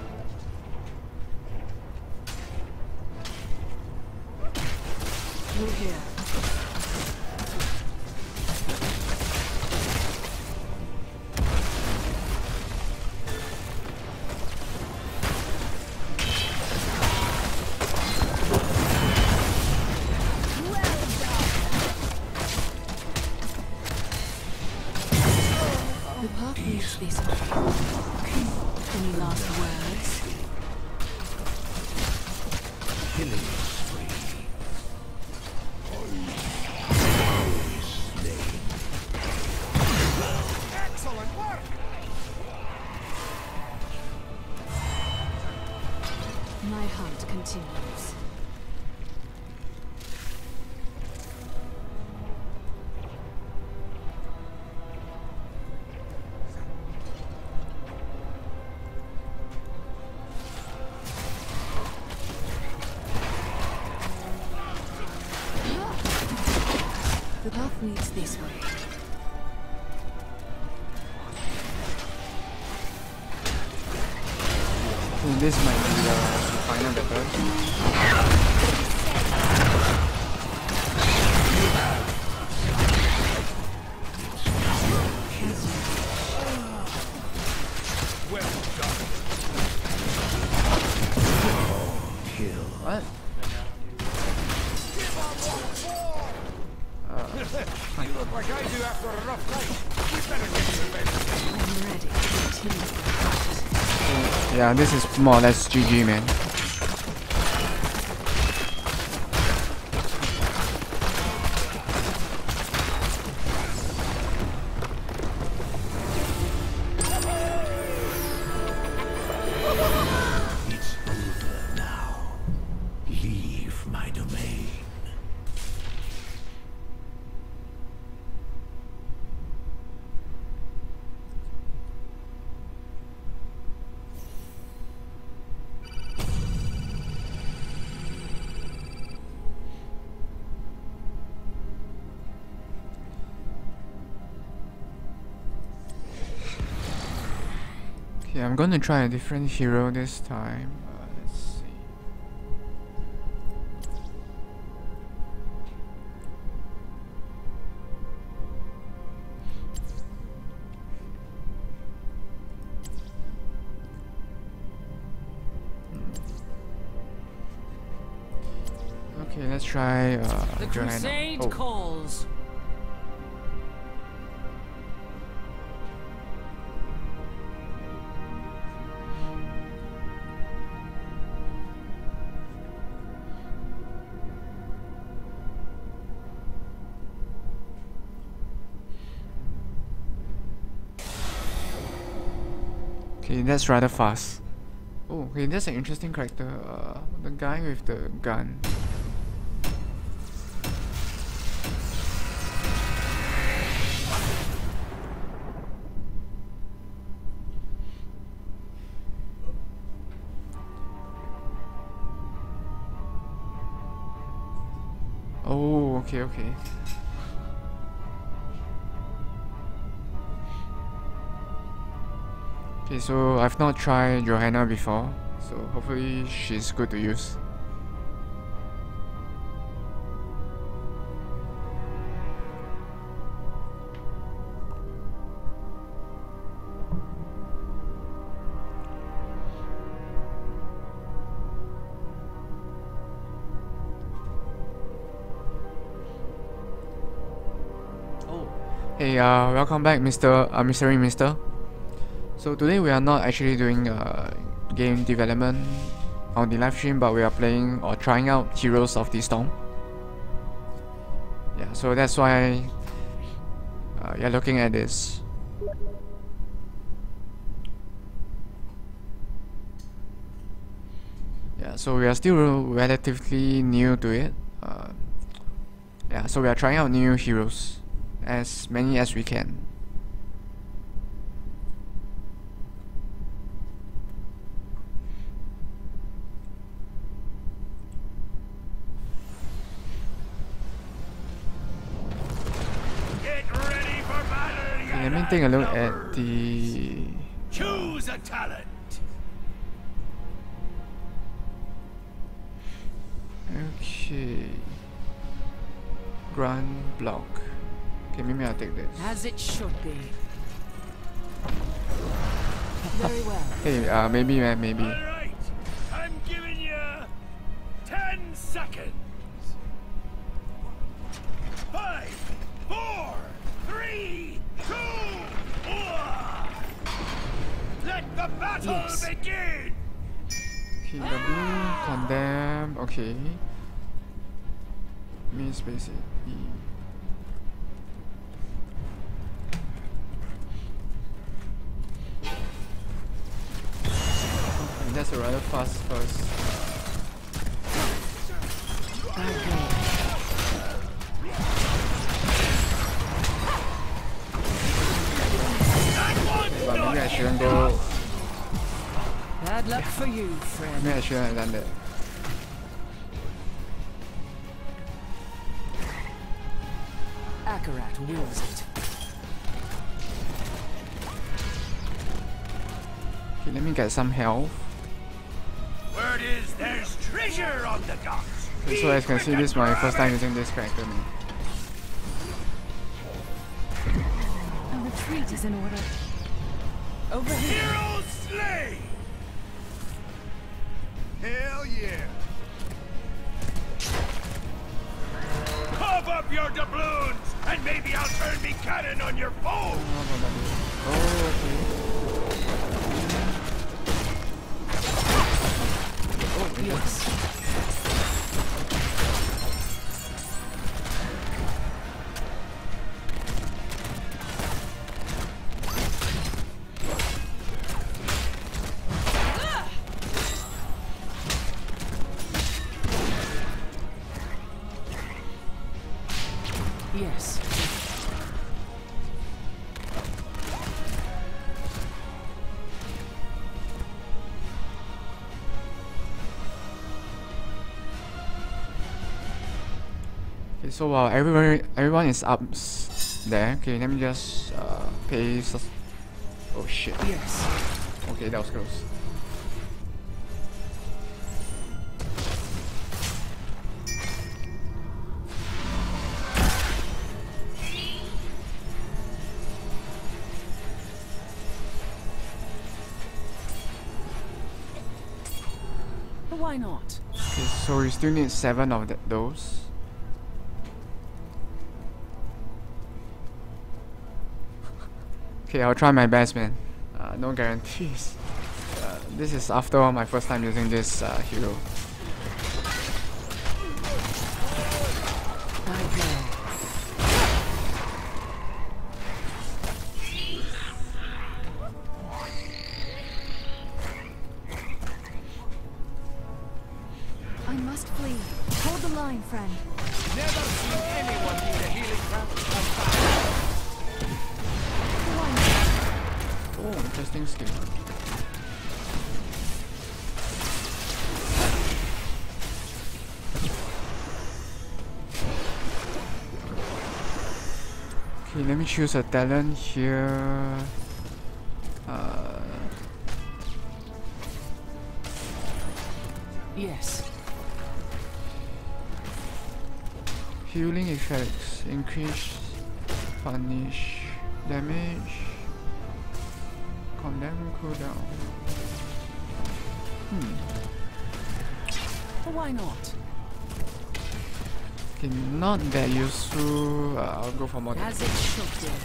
Through here. The path leads this way. Any last words? Killing spree. Slain. Excellent work! My hunt continues. The path leads this way. Hmm, this might be the final battle. Well done. Kill. What? You look like I do after a rough night. We better get to bed. I'm ready to continue. Yeah, this is more or less G G, man. It's over now. Leave my domain. Okay, I'm gonna try a different hero this time. Uh, let's see. Hmm. Okay, let's try uh, The Johanna. crusade Oh. calls. Okay, that's rather fast. Oh, okay, that's an interesting character. Uh, the guy with the gun. Oh, okay, okay. Okay, so I've not tried Johanna before, so hopefully she's good to use. Hey, uh, welcome back, Mister Uh, Mystery Mister. So today we are not actually doing uh, game development on the live stream, but we are playing or trying out Heroes of the Storm. Yeah, so that's why uh, you're looking at this. Yeah, so we are still relatively new to it. Uh, Yeah, so we are trying out new heroes, as many as we can. Get ready for battle, Okay, let me take a look at the... Choose a talent. Okay. Grand block. Okay, maybe I'll take this. As it should be. Very well. Hey, uh, maybe, man, maybe. All right, I'm giving you ten seconds. Five, four, three, two, one. Let the battle Yes. begin. Okay, W, condemn, okay. Me space it, E. Okay, that's a rather fast first. But maybe I shouldn't go. Bad luck for you, friend. Maybe I shouldn't have done that. Akarat wills it. Okay, let me get some health. Word is there's treasure on the docks. Okay, so as you can see, this is my first time using this character. Man. A retreat is in order. Over here. Hero slay. Hell yeah. Cough up your doubloons, and maybe I'll turn me cannon on your foe. Oh, okay. Yes. Yes. Okay, so while everyone everyone is up s- there, okay, let me just uh, pay. Sus oh shit. Yes. Okay, that was close. Why not? Okay, so we still need seven of th those. Okay, I'll try my best, man. Uh, no guarantees. Uh, this is after all my first time using this uh, hero. I go. I must flee. Hold the line, friend. Never seen anyone need a healing craft. Oh, interesting skill. Okay, let me choose a talent here. Uh, Yes. healing effects, increase, punish, damage, condemn cooldown. Hmm. Why not? Okay, not that useful. Uh, I'll go for more As damage. it should be.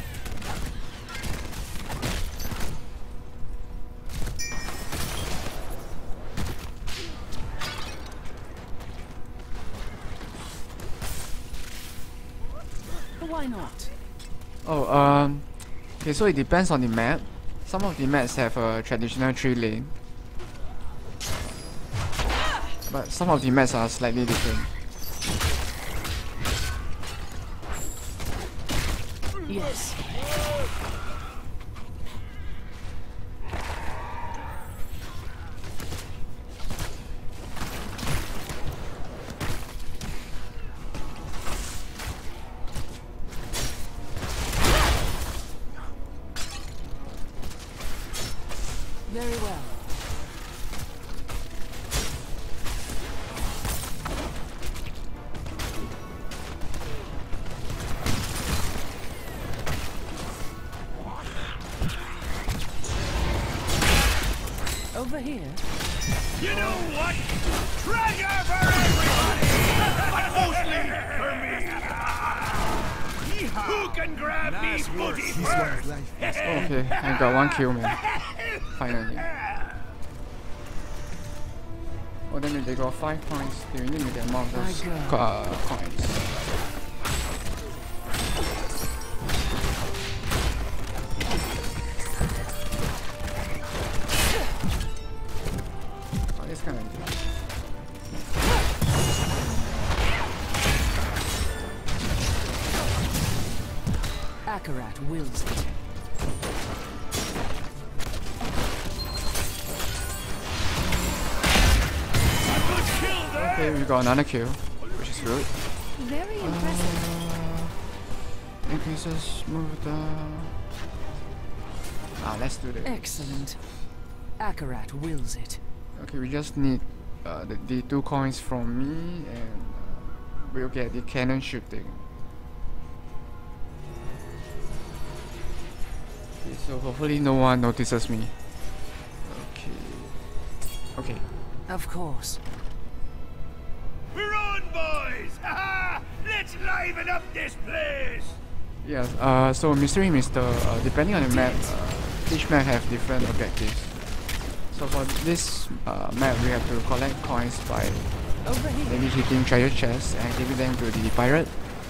Why not? Oh, um, okay, so it depends on the map. Some of the maps have a traditional tree lane, but some of the maps are slightly different. Yes. Very well. Over here. You know what? Treasure for everybody! But mostly for me! Who can grab me booty first? Okay, I got one kill, man. Finally. Oh, then they got five points. They need me the amount of those co uh, coins. Oh, this kind of thing. Akarat wills it. Okay, we got another kill, which is good. Very impressive. Uh, increases move the. Ah, let's do this. Excellent. Akarat wills it. Okay, we just need uh, the, the two coins from me, and uh, we'll get the cannon shooting. Okay, so hopefully no one notices me. Okay. Okay. Of course. We're on, boys! Ha-ha! Let's liven up this place! Yes. Uh, so mystery Mister Uh, depending on the map, uh, each map have different objectives. So for this uh, map, we have to collect coins by Over here. maybe hitting treasure chests and giving them to the pirate.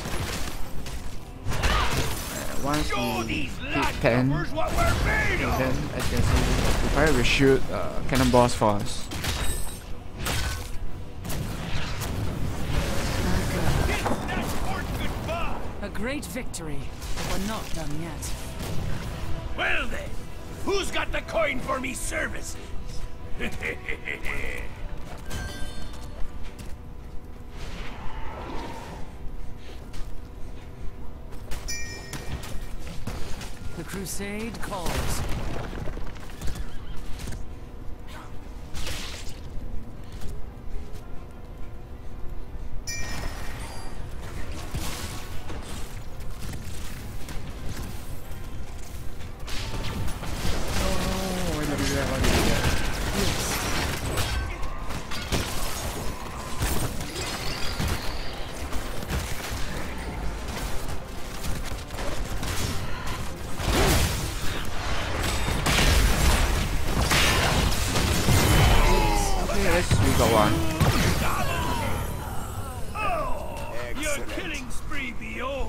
Uh, once Show we these hit ten, landlubbers what we're made of! then as you can see, the pirate will shoot uh, cannonballs for us. That's for goodbye! A great victory. But we're not done yet. Well then, who's got the coin for me services? The crusade calls. Oh, why did you do that? Why did you do that? Okay, let's we got one. Oh, your killing spree be over.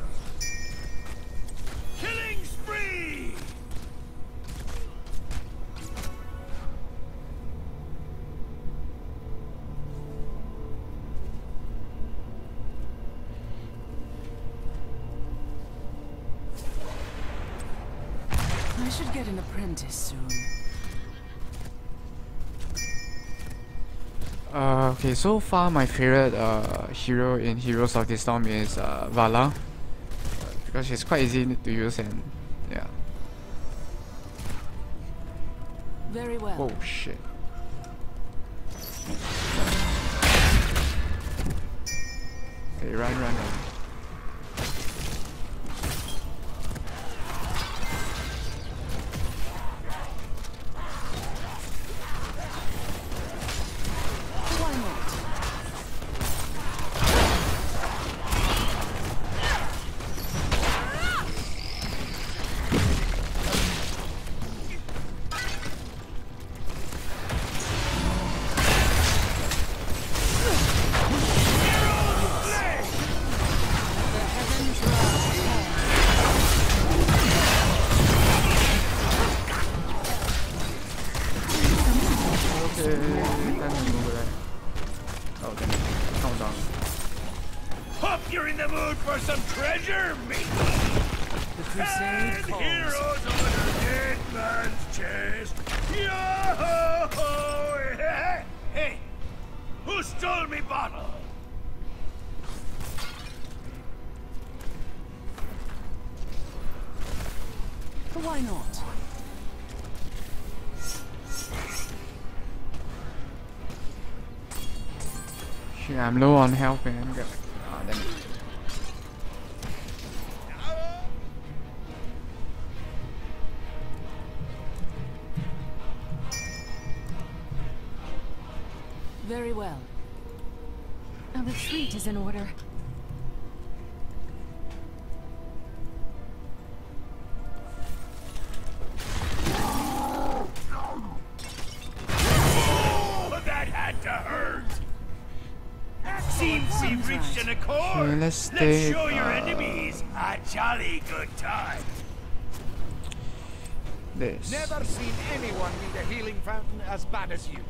Killing spree! I should get an apprentice soon. Uh, okay, so far my favorite uh, hero in Heroes of the Storm is uh, Vala, uh, because she's quite easy to use and yeah. Very well. Oh shit. Okay, run, run, run. Why not? The heavens rise. Okay, then we move there. Oh, then count down. Hope you're in the mood for some treasure, mate! The crusade Ten calls. heroes on a dead man's chest. Yo-ho-ho! Hey, hey, who stole me bottle? Why not? Shit, I'm low on health, man. Get, ah, damn it. Very well. A retreat is in order. Oh, that had to hurt. Seems we've reached an accord. Okay, let's take, show your uh, enemies a jolly good time. This. Never seen anyone need a healing fountain as bad as you do.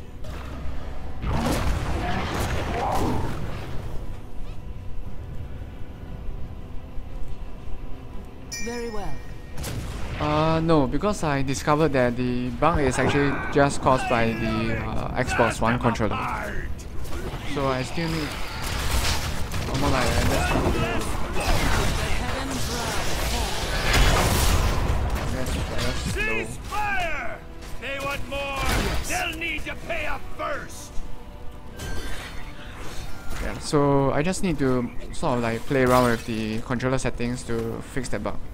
Very well. Uh, no, because I discovered that the bug is actually just caused by the uh, Xbox One controller. So I still need. Oh, more like I just need to. That's, that's slow. Cease fire! They want more. They'll need to pay up first. Yeah, so I just need to sort of like play around with the controller settings to fix that bug.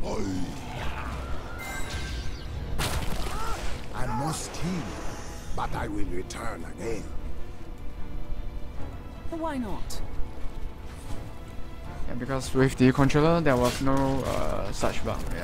I must heal, but I will return again. Why not? Yeah, because with the controller there was no uh, such bug. Yeah.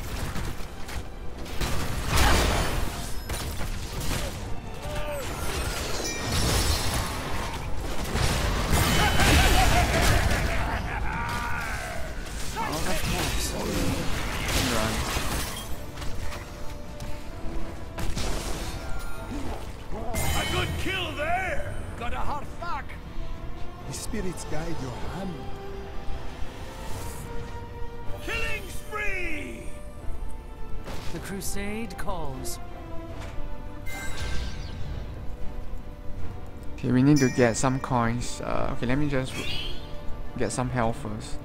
A good kill there. Got a hard fuck. The spirits guide your hand. Killing spree. The crusade calls. Okay, we need to get some coins. Uh, okay, let me just get some health first.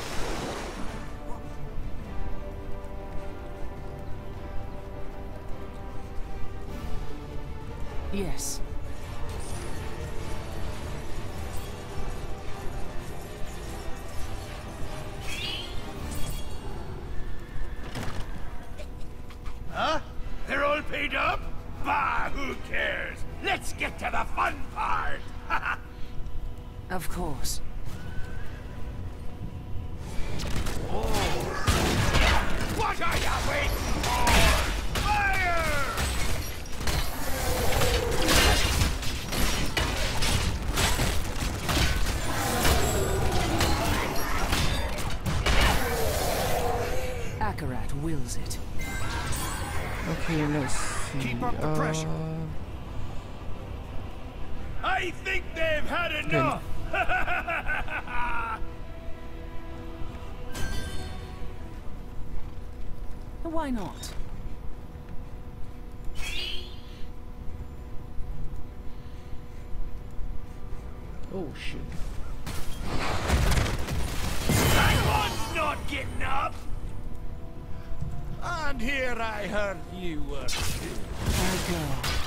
Yes. Huh? They're all paid up? Bah, who cares? Let's get to the fun part. Of course. What are you waiting for? Fire! Akarat wills it. Okay, let's see. Keep up the pressure. Uh, I think they've had enough. Why not? oh shit. That one's not getting up. And here I heard you were. I go.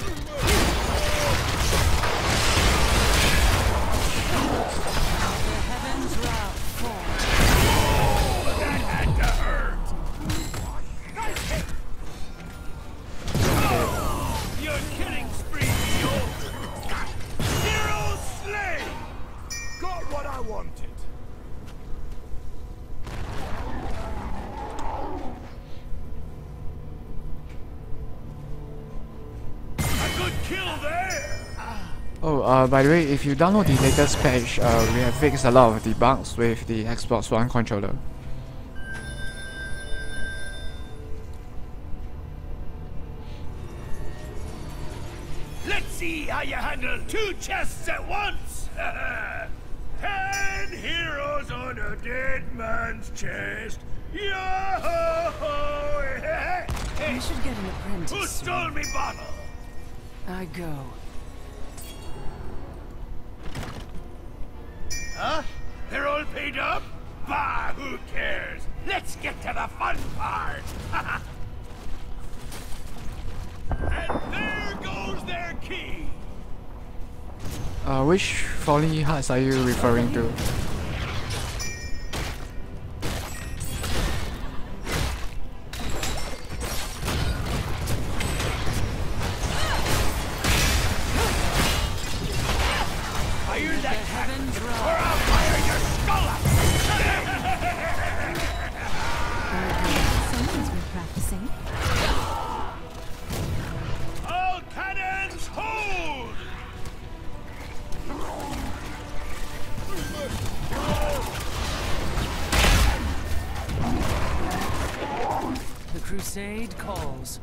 The heavens wrath fall. That had to hurt. Oh, your killing spree is over. Hero slain. Got what I wanted. A good kill there. Oh, uh, by the way, if you download the latest patch, uh, we have fixed a lot of the bugs with the Xbox One controller. Let's see how you handle two chests at once. Ten heroes on Earth. A dead man's chest. Yo-ho-ho! Hey, hey, You should get an apprentice. who soon. stole me bottle? I go. Huh? They're all paid up? Bah, who cares? Let's get to the fun part! And there goes their key! Uh, which folly hearts are you referring to? Fire The that heavens or rise. I'll fire your skull up! Someone's been practicing. All cannons hold! The crusade calls.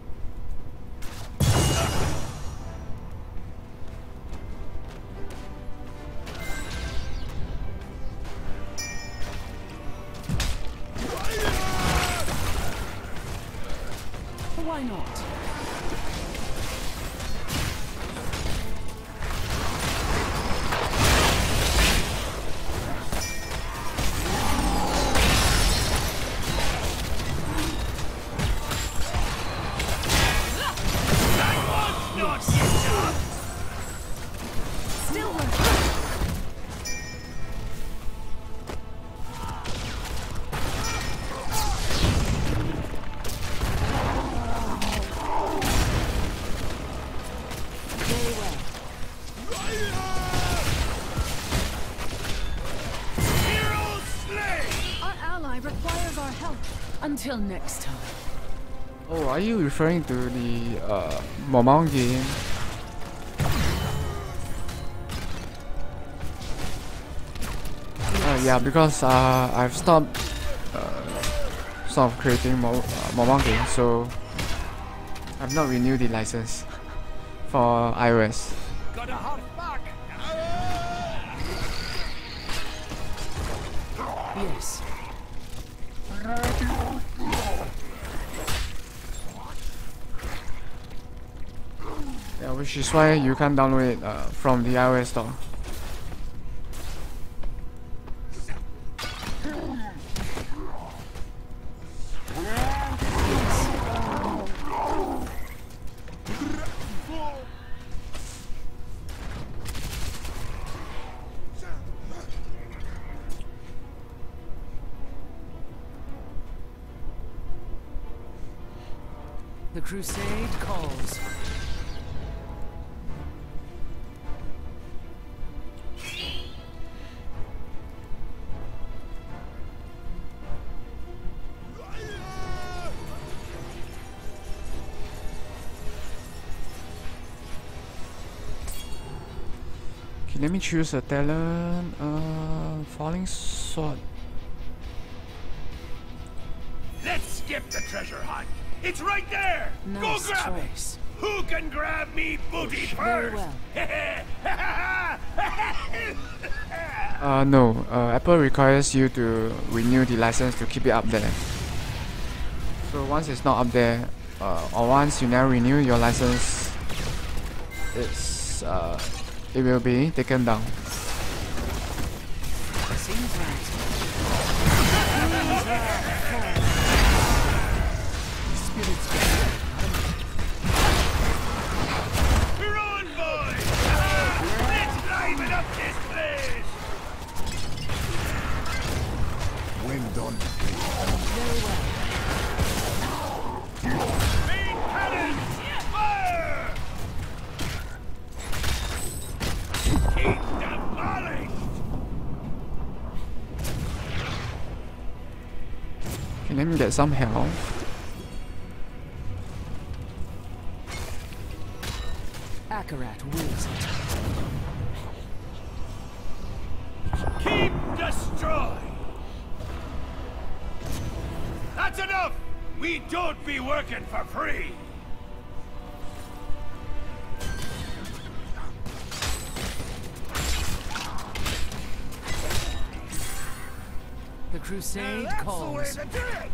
Why not? Not enough! Still working. Very well. Hero slay! Our ally requires our help. Until next time. Oh, are you referring to the uh, Momon game? Uh, yeah, because uh, I've stopped uh, sort of creating Mo uh, Momon games, so I've not renewed the license for iOS. Gotta hop back! Yes. Yeah, which is why you can't download it uh, from the iOS store. The crusade calls. Okay, let me choose a talent. Uh, falling sword. Let's skip the treasure hunt! It's right there! Go Nice grab choice. it! Who can grab me booty Very first? well. Uh, no. Uh, Apple requires you to renew the license to keep it up there. So once it's not up there, uh, or once you never renew your license, it's uh, it will be taken down. Seems right. Spirits guide. We're on, boys! Let's liven up this place! Wind on Very well. Main cannon! Fire! Keep demolished! Okay, let me get some health. Akarat wills it. Keep destroy! That's enough! We don't be working for free! The crusade Now that's the way calls. to do it.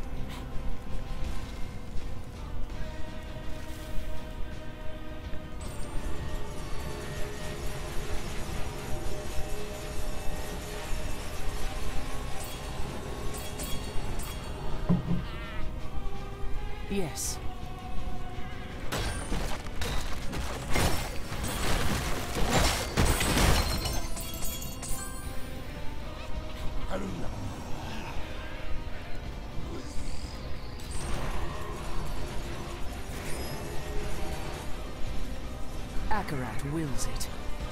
Yes. Akarat wills it.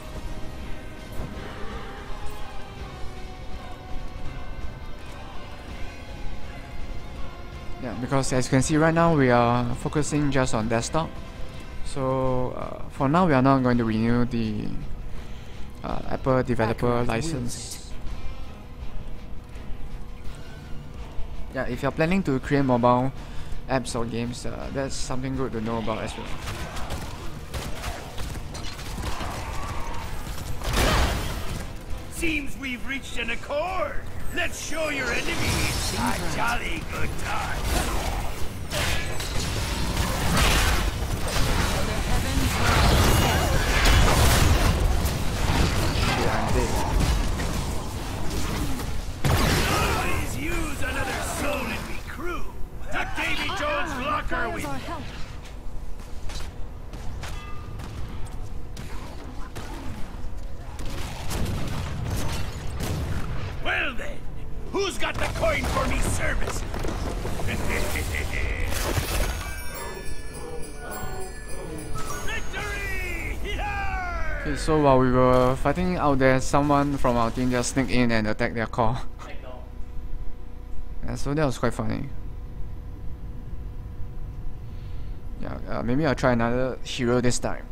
Yeah, because as you can see right now, we are focusing just on desktop. So uh, for now, we are not going to renew the uh, Apple developer Akarat wills license. Yeah, if you're planning to create mobile apps or games, uh, that's something good to know about as well. Seems we've reached an accord. Let's show your enemies a jolly good time. The heavens Yeah, I'm dead. Always use another soul in me crew. To Davy Jones' locker Requires we... our help. Well then, who's got the coin for me service? Victory! Yar! Okay, so while we were fighting out there, someone from our team just sneaked in and attacked their core. Yeah, so that was quite funny. Yeah, uh, maybe I'll try another hero this time.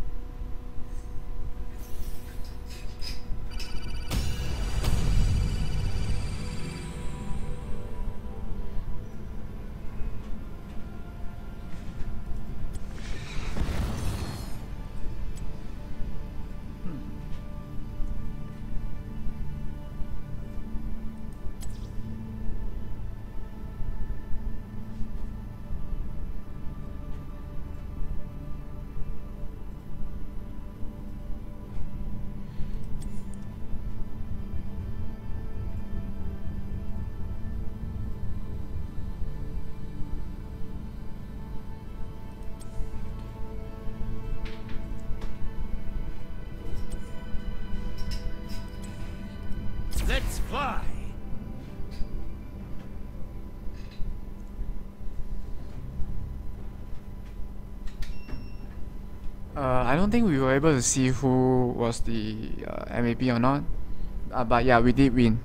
Let's fly! Uh, I don't think we were able to see who was the uh, M V P or not. Uh, but yeah, we did win.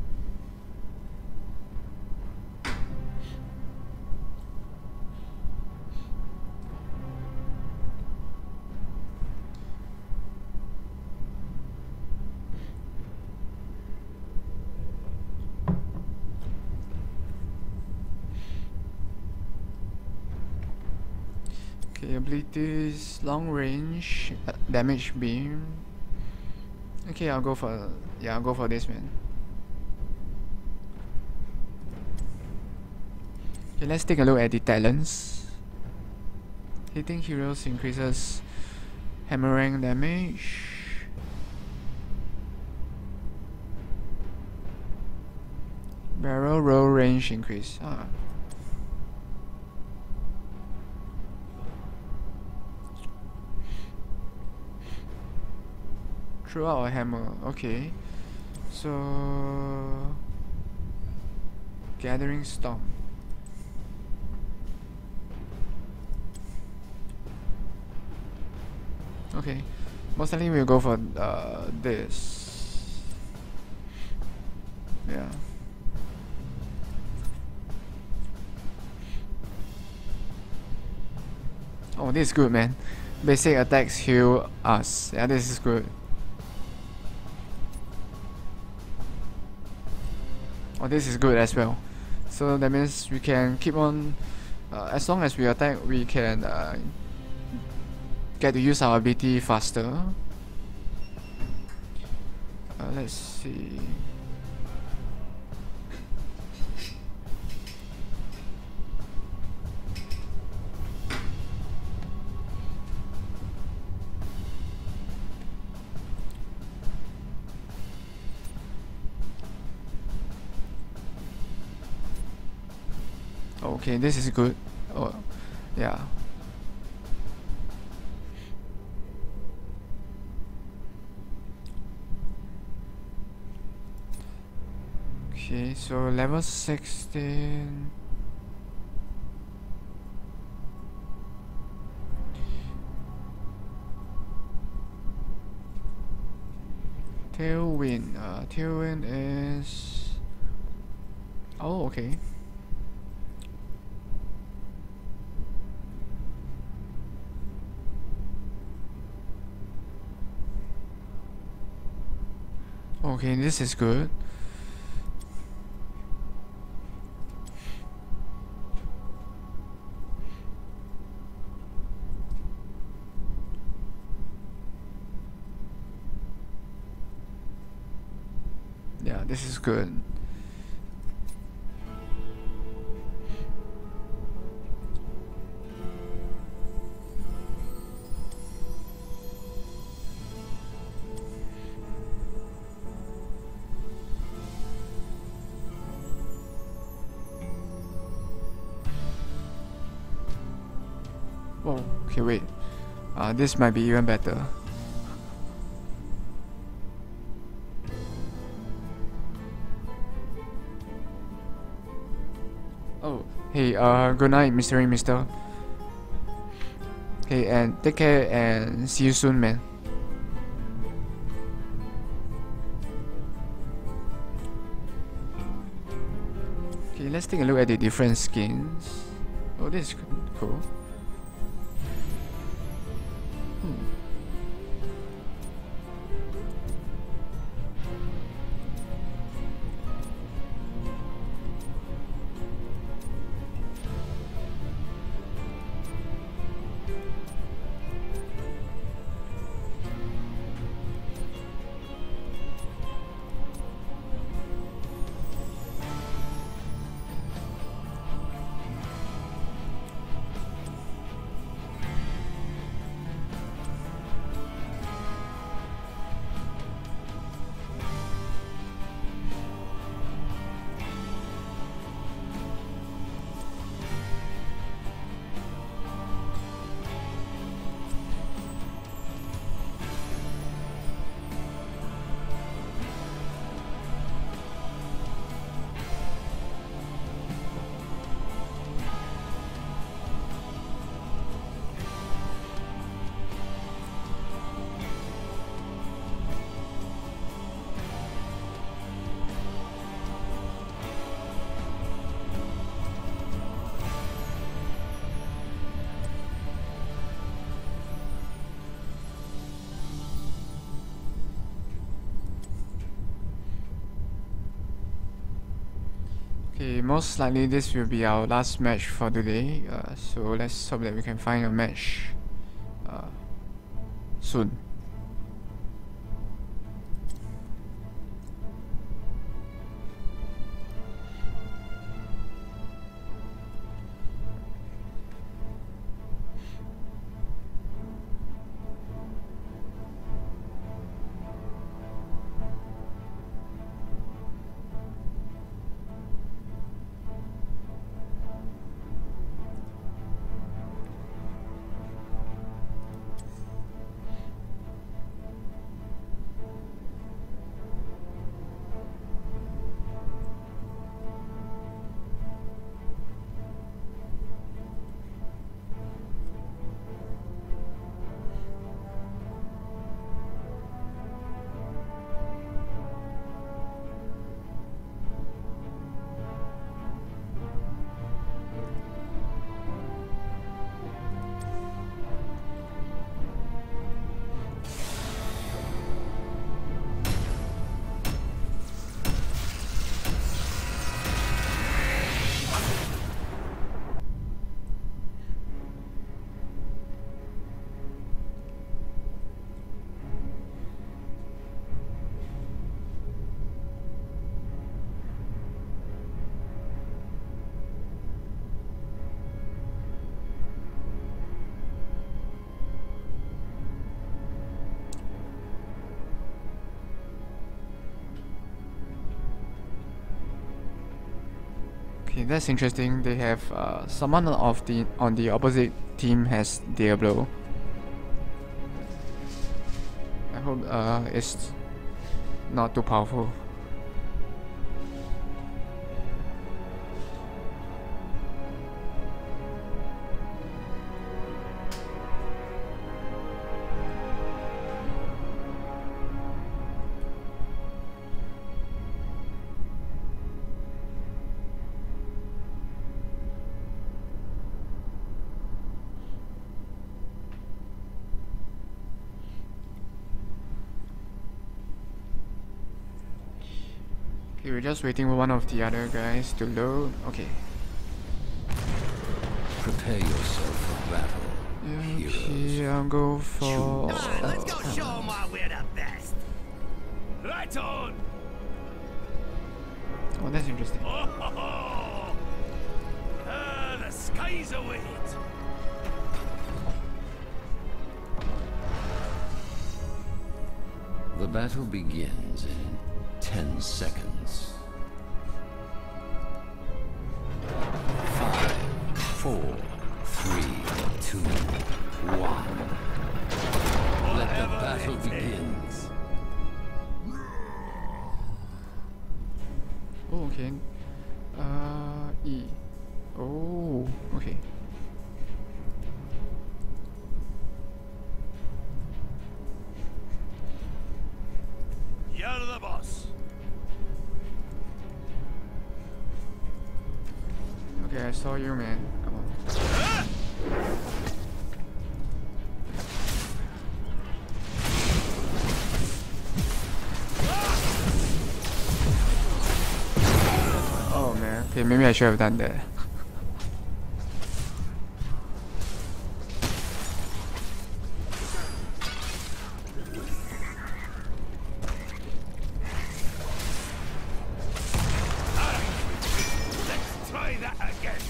Okay, abilities, long range, uh, damage beam. Okay, I'll go for yeah, I'll go for this man. Okay, let's take a look at the talents. Hitting heroes increases hammering damage. Barrel roll range increase. Ah. Throw out a hammer. Okay. So gathering storm. Okay. Most likely we'll go for uh, this. Yeah. Oh, this is good, man. Basic attacks heal us. Yeah, this is good. Oh, this is good as well. So that means we can keep on. Uh, as long as we attack, we can uh, get to use our ability faster. Uh, let's see. Okay, this is good. Oh, yeah. Okay, so level sixteen. Tailwind. Uh, Tailwind is. Oh, okay. Okay, this is good. Yeah, this is good. Oh, okay, wait. Uh, this might be even better. Oh, hey, uh, good night, Mister and Mister. Hey, and take care and see you soon, man. Okay, let's take a look at the different skins. Oh, this is cool. Hmm. Okay, most likely this will be our last match for today. Uh, so let's hope that we can find a match uh, soon. Okay, that's interesting. They have uh, someone of the on the opposite team has Diablo. I hope uh, it's not too powerful. Okay, we're just waiting for one of the other guys to load. Okay. Prepare yourself for battle. Okay, I'll go for. Ah, let's go show 'em why we're the best. Right on. Oh, that's interesting. Oh, ho, ho. Ah, the sky's the limit. The battle begins in ten seconds. Five, four, three, two, one. Let the battle begin. Oh, okay. Uh, E. Oh, okay. You're the boss. Okay, I saw you, man. Come on. Ah! Oh man. Okay, maybe I should have done that. Let's try that again.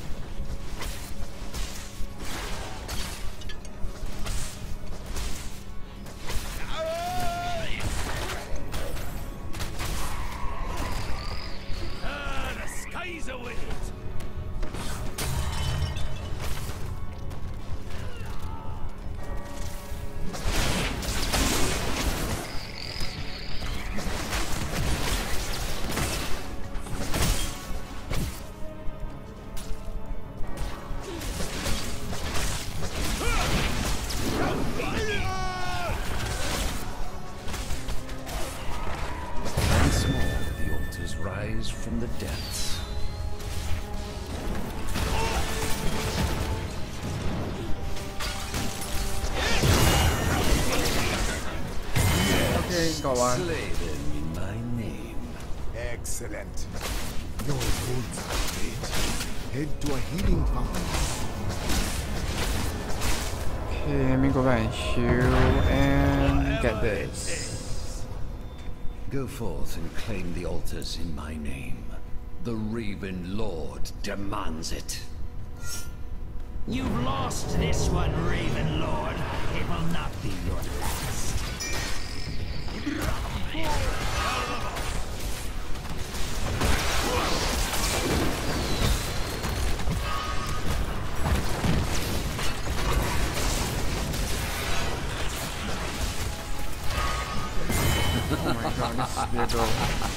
Ah, the sky's the limit. Once more, the altars rise from the depths. Okay, got one. Slay them in my name. Excellent. Your wounds are great. Head to a healing fountain. Okay, let me go back and heal and get this. Go forth and claim the altars in my name. The Raven Lord demands it. You've lost this one, Raven Lord. It will not be your last. Oh my god, this is Diablo.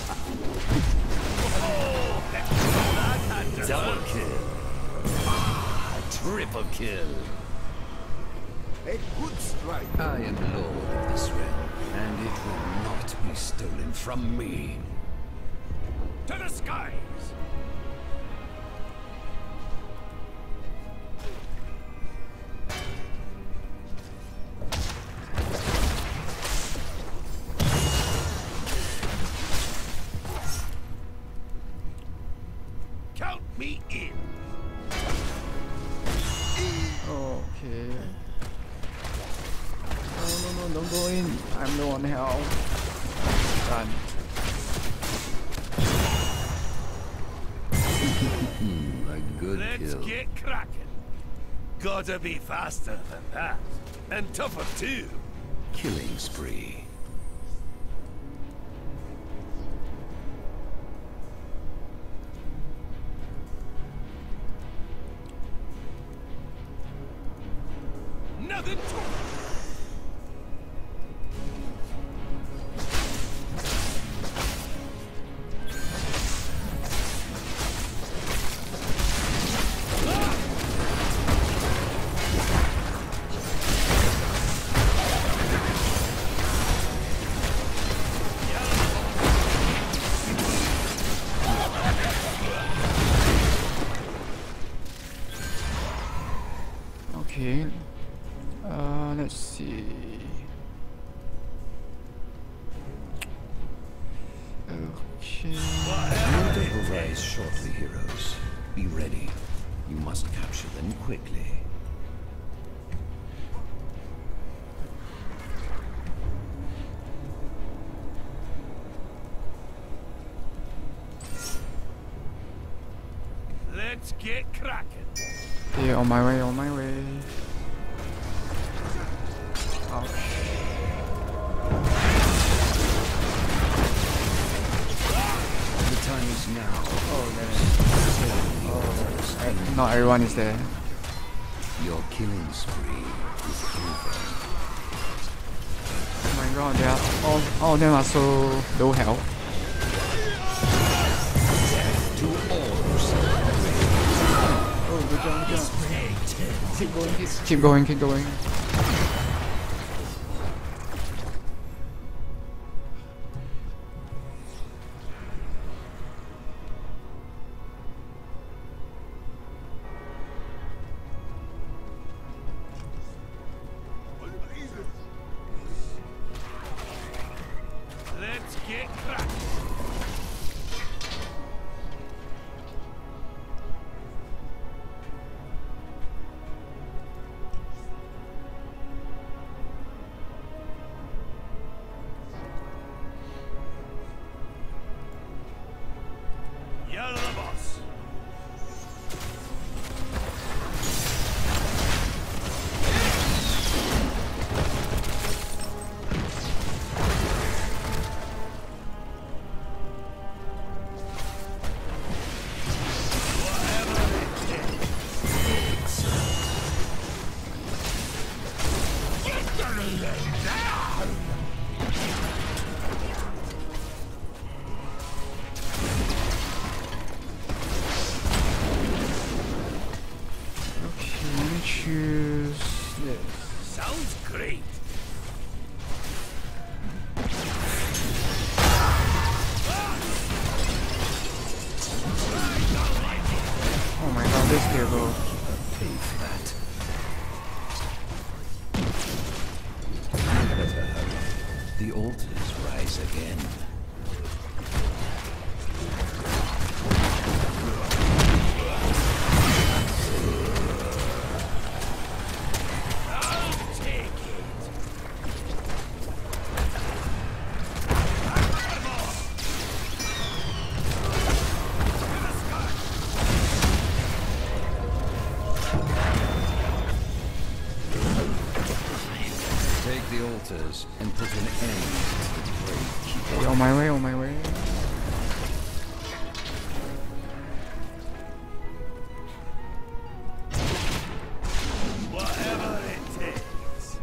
Double kill. Ah, triple kill. A good strike. I am Lord of this realm, and it will not be stolen from me. To the skies. Count me in. Okay. No, no, no, don't go in. I'm low on health. Done. Hmm, a good Let's kill. get cracking. Gotta be faster than that. And tougher too. Killing spree. the top. Okay, uh, let's see. Okay. They will rise shortly, heroes. Be ready. You must capture them quickly. Let's get cracking. Yeah, on my way, on my way. Ouch. The time is now. Oh, there. Oh, I, not everyone is there. Your killing spree is over. Oh my god, they are all, all of them are so low health. To all who celebrate. Oh, good job, good job. Keep going, keep, keep going, keep going. Let's get cracking. You're the boss. Okay, choose this. Sounds great. Oh my god, this table. Pay for that. You better hurry. The altars rise again. Take the altars and put an end to the great. Okay, on my way, on my way. Whatever it takes.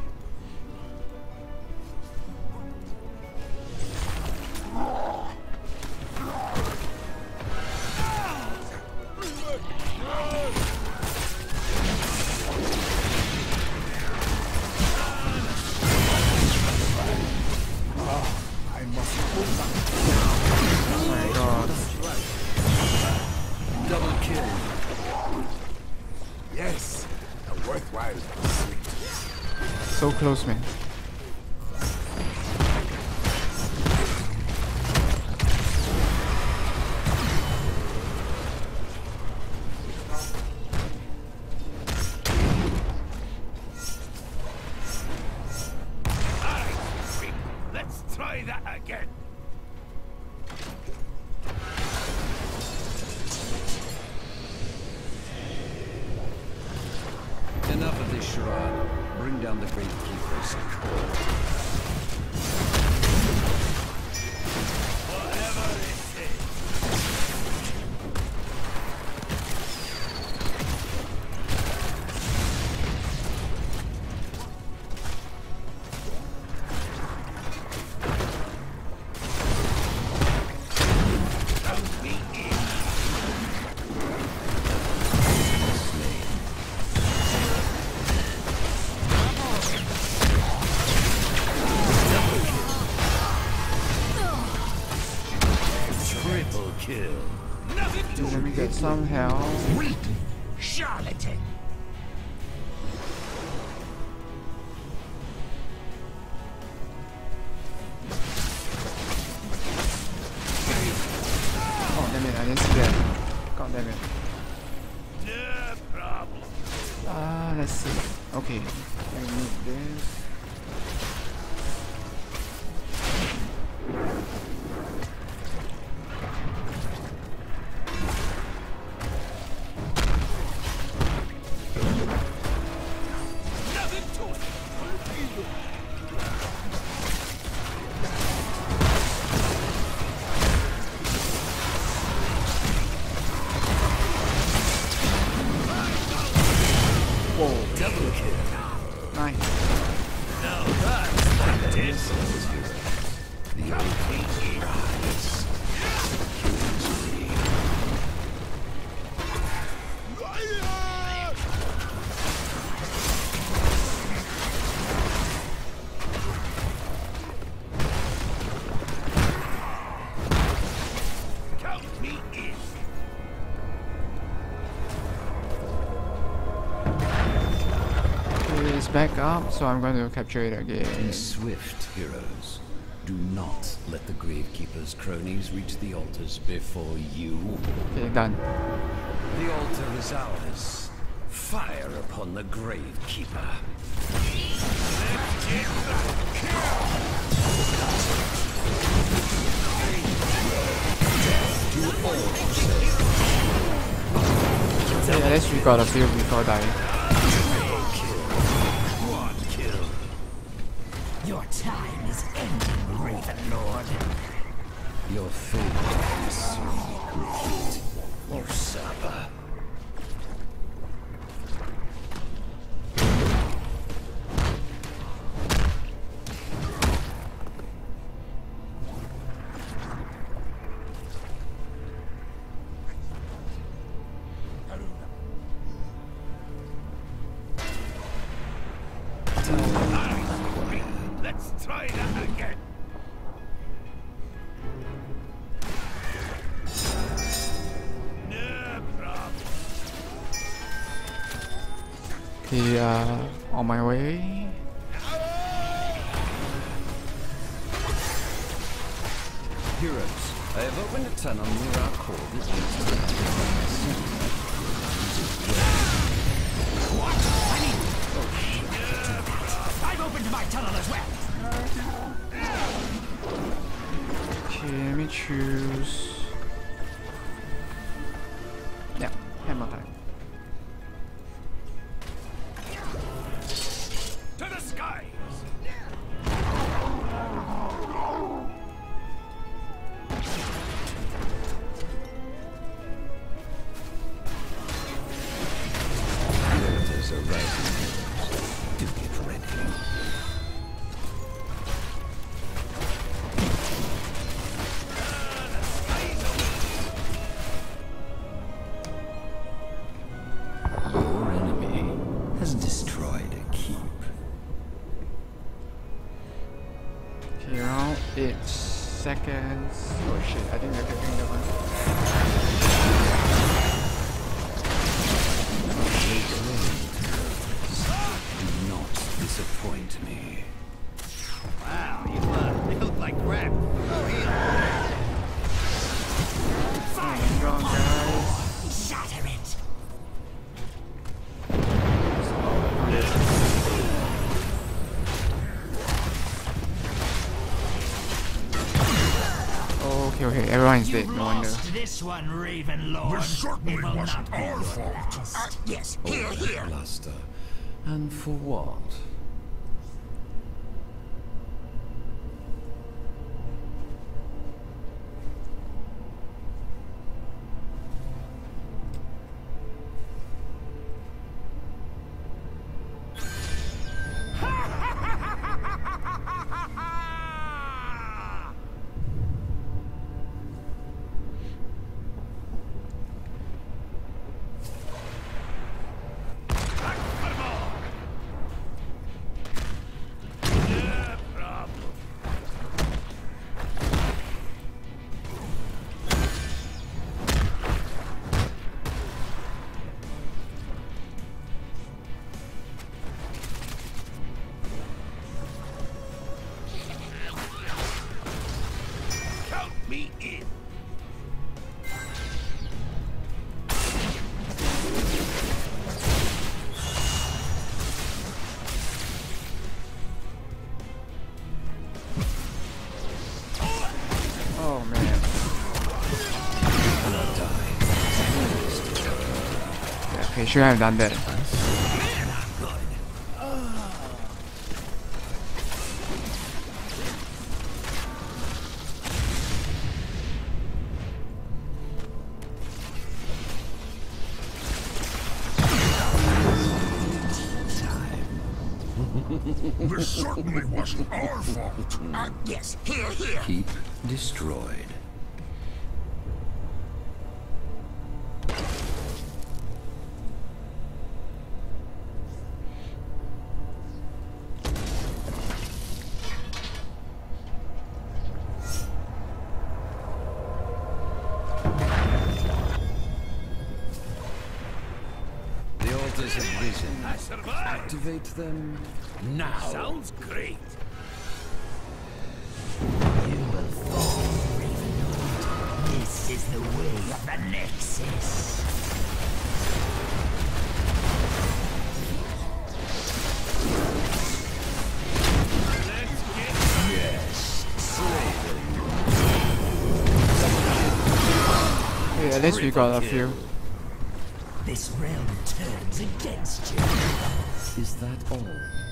I must hold back. Oh my god. Double kill. Yes, a worthwhile pursuit. So close, man. Let's try that again. Enough of this charade. Bring down the great keeper's core. Whatever it takes. Let me get some health. Weak charlatan. Oh damn it, I didn't see that. God damn it. No problem. Ah, uh, let's see. Okay, I need this. Back up, so I'm going to capture it again. Be swift, heroes. Do not let the Gravekeeper's cronies reach the altars before you. Okay, done. The altar is ours. Fire upon the Gravekeeper. Okay, at least we got a few before dying. Your time is ending, Raven Lord. Your fate is soon complete, usurper. Let's try that again. No problem. Okay, uh, on my way. Heroes, I have opened a tunnel near our core that leads to the What? I mean, oh shit, I've opened my tunnel as well. Okay, let me choose. Yeah, hammer time. To the skies. Predators are rising. Do get ready. Your enemy has destroyed a keep. Okay, around eight seconds. Oh shit, I think they're taking the one. Do not disappoint me. Wow, you uh, they look like crap. Oh, yeah. Oh my god, guys. Shatter it. Okay, okay, everyone's dead, You've no wonder. lost this one, Raven Lord. This certainly It will wasn't not be our your fault. last. Uh, yes, here, Oh, here. Blaster. And for what? Okay, should have done that. This certainly wasn't our fault. Uh, yes, here, here. Keep destroyed. The altars have risen. I survived. Activate them now. Sounds great. You will fall, Raven. This is the way of the Nexus. Let's get Yes, slavery. Okay, at least we got a few. This realm turns against you. Is that all?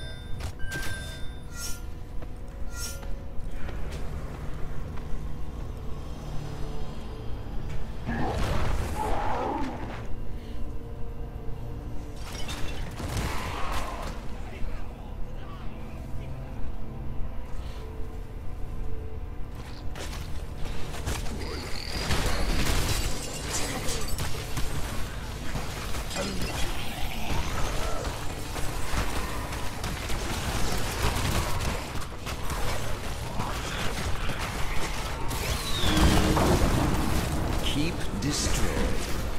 Keep destroyed.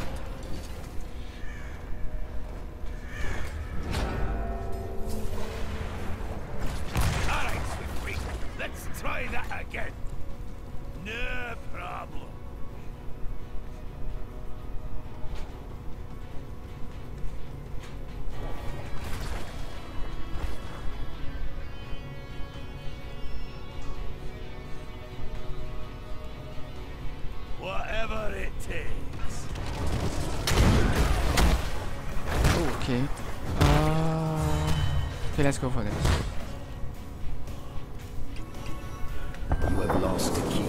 Alright, sweet freak. Let's try that again. No problem. Whatever it takes. Okay. Uh, okay, let's go for this. You have lost the key.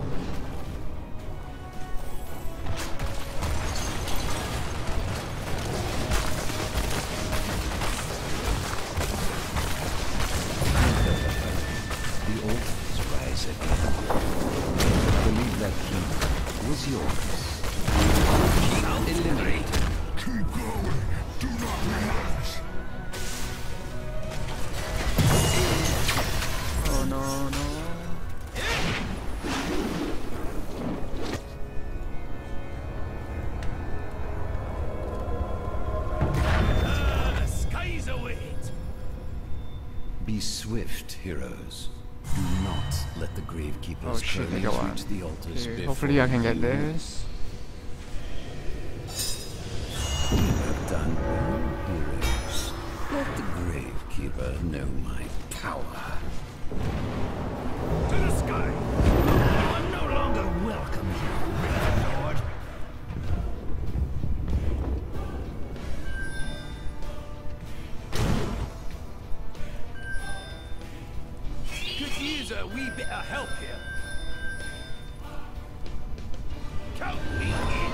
The altars rise again. Believe that key was yours. Keep eliminated. Keep going. Do not relax. Oh no, no. Ah, the skies await. Be swift, heroes. Do not let the gravekeeper's Oh shit, they go cronies on. reach the altars Okay, before hopefully I can get you. this. You have done well, heroes. Let the gravekeeper know my power. To the sky. You are no longer welcome here, Raven Lord. Could use a wee bit of help here. Count me in.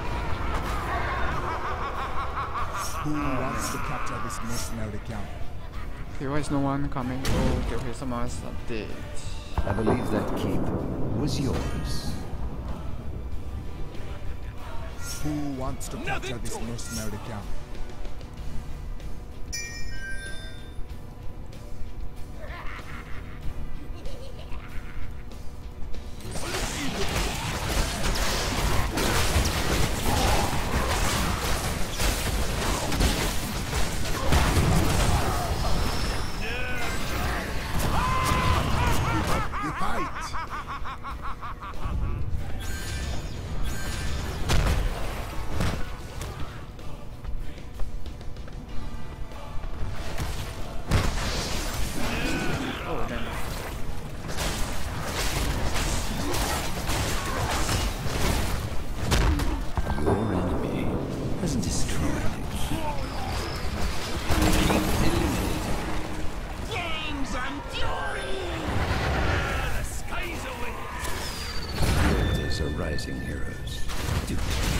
Who wants to capture this mercenary camp? Okay, why is no one coming? Oh, okay, okay, someone's update. I believe that keep was yours. Who wants to capture Nothing this to it. mercenary camp? You fight! sacrificing heroes. Do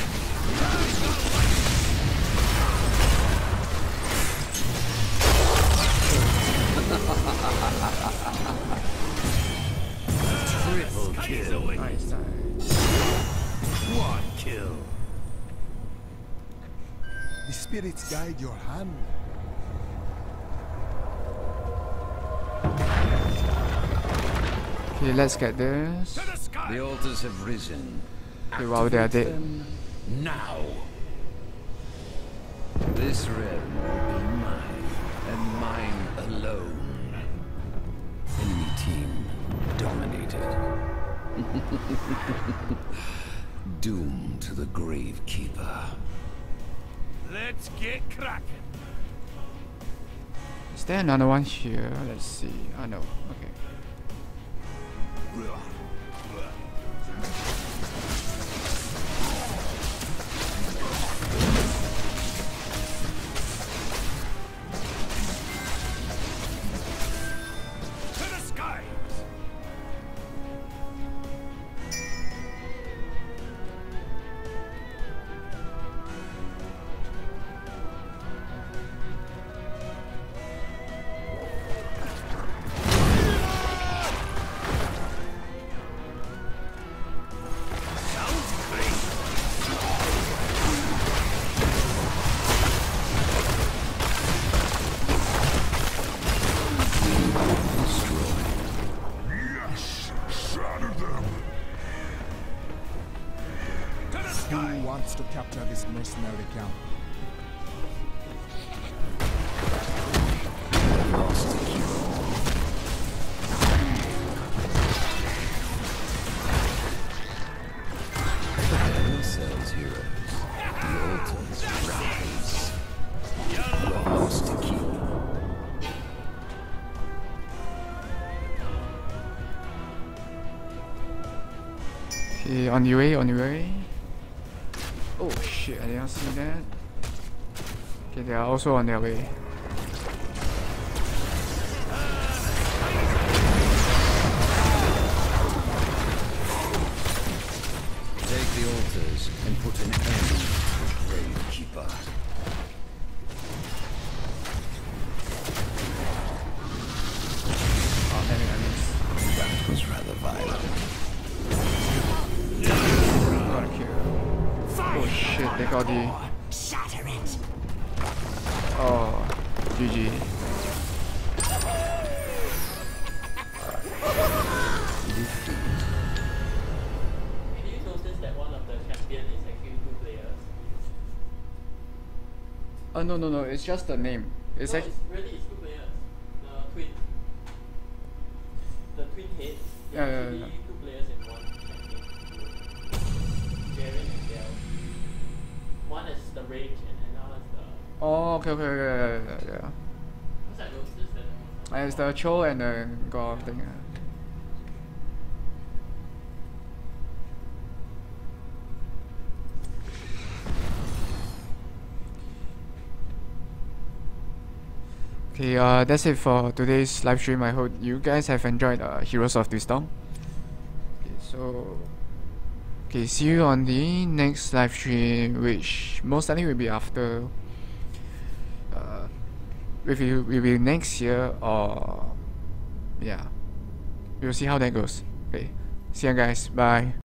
Triple kill. Nice, nice. One kill. The spirits guide your hand. Okay, let's get this. The altars have risen. Okay, wow, they are Activate dead. them now. This realm will be mine, and mine alone. Enemy team dominated. Doom to the Gravekeeper. Let's get cracking. Is there another one here? Let's see. Oh no. Okay. To the skies. Yes! Shatter them! To the Who skies. wants to capture this mercenary camp? Lost the hero. Prepare yourselves, heroes. The altars rise. You have lost a key. Okay, on the way, on the way. Oh shit, I didn't see that. Okay, they are also on their way. Take the altars and put an end to the Gravekeeper. Oh, damn it, I missed. That was rather violent. Got a kill. Oh shit, they got the. Shatter it. Oh, G G. Did you notice that one of the champion is actually two players? Oh no no no, it's just the name. It's no, actually. it's really it's two players. The twin. The twin heads. Yeah, yeah, Actually yeah. two players in one champion. Jaren and Del. One is the rage and another is the. Oh okay okay yeah yeah yeah. yeah. Because I noticed that there was some Uh, it's the Cho and the God thing. uh. Okay, uh, that's it for today's live stream. I hope you guys have enjoyed uh, Heroes of the Storm. Okay, so okay, see you on the next live stream, which most likely will be after. Uh, will be will be next year or yeah, we'll see how that goes. Okay, see you guys. Bye.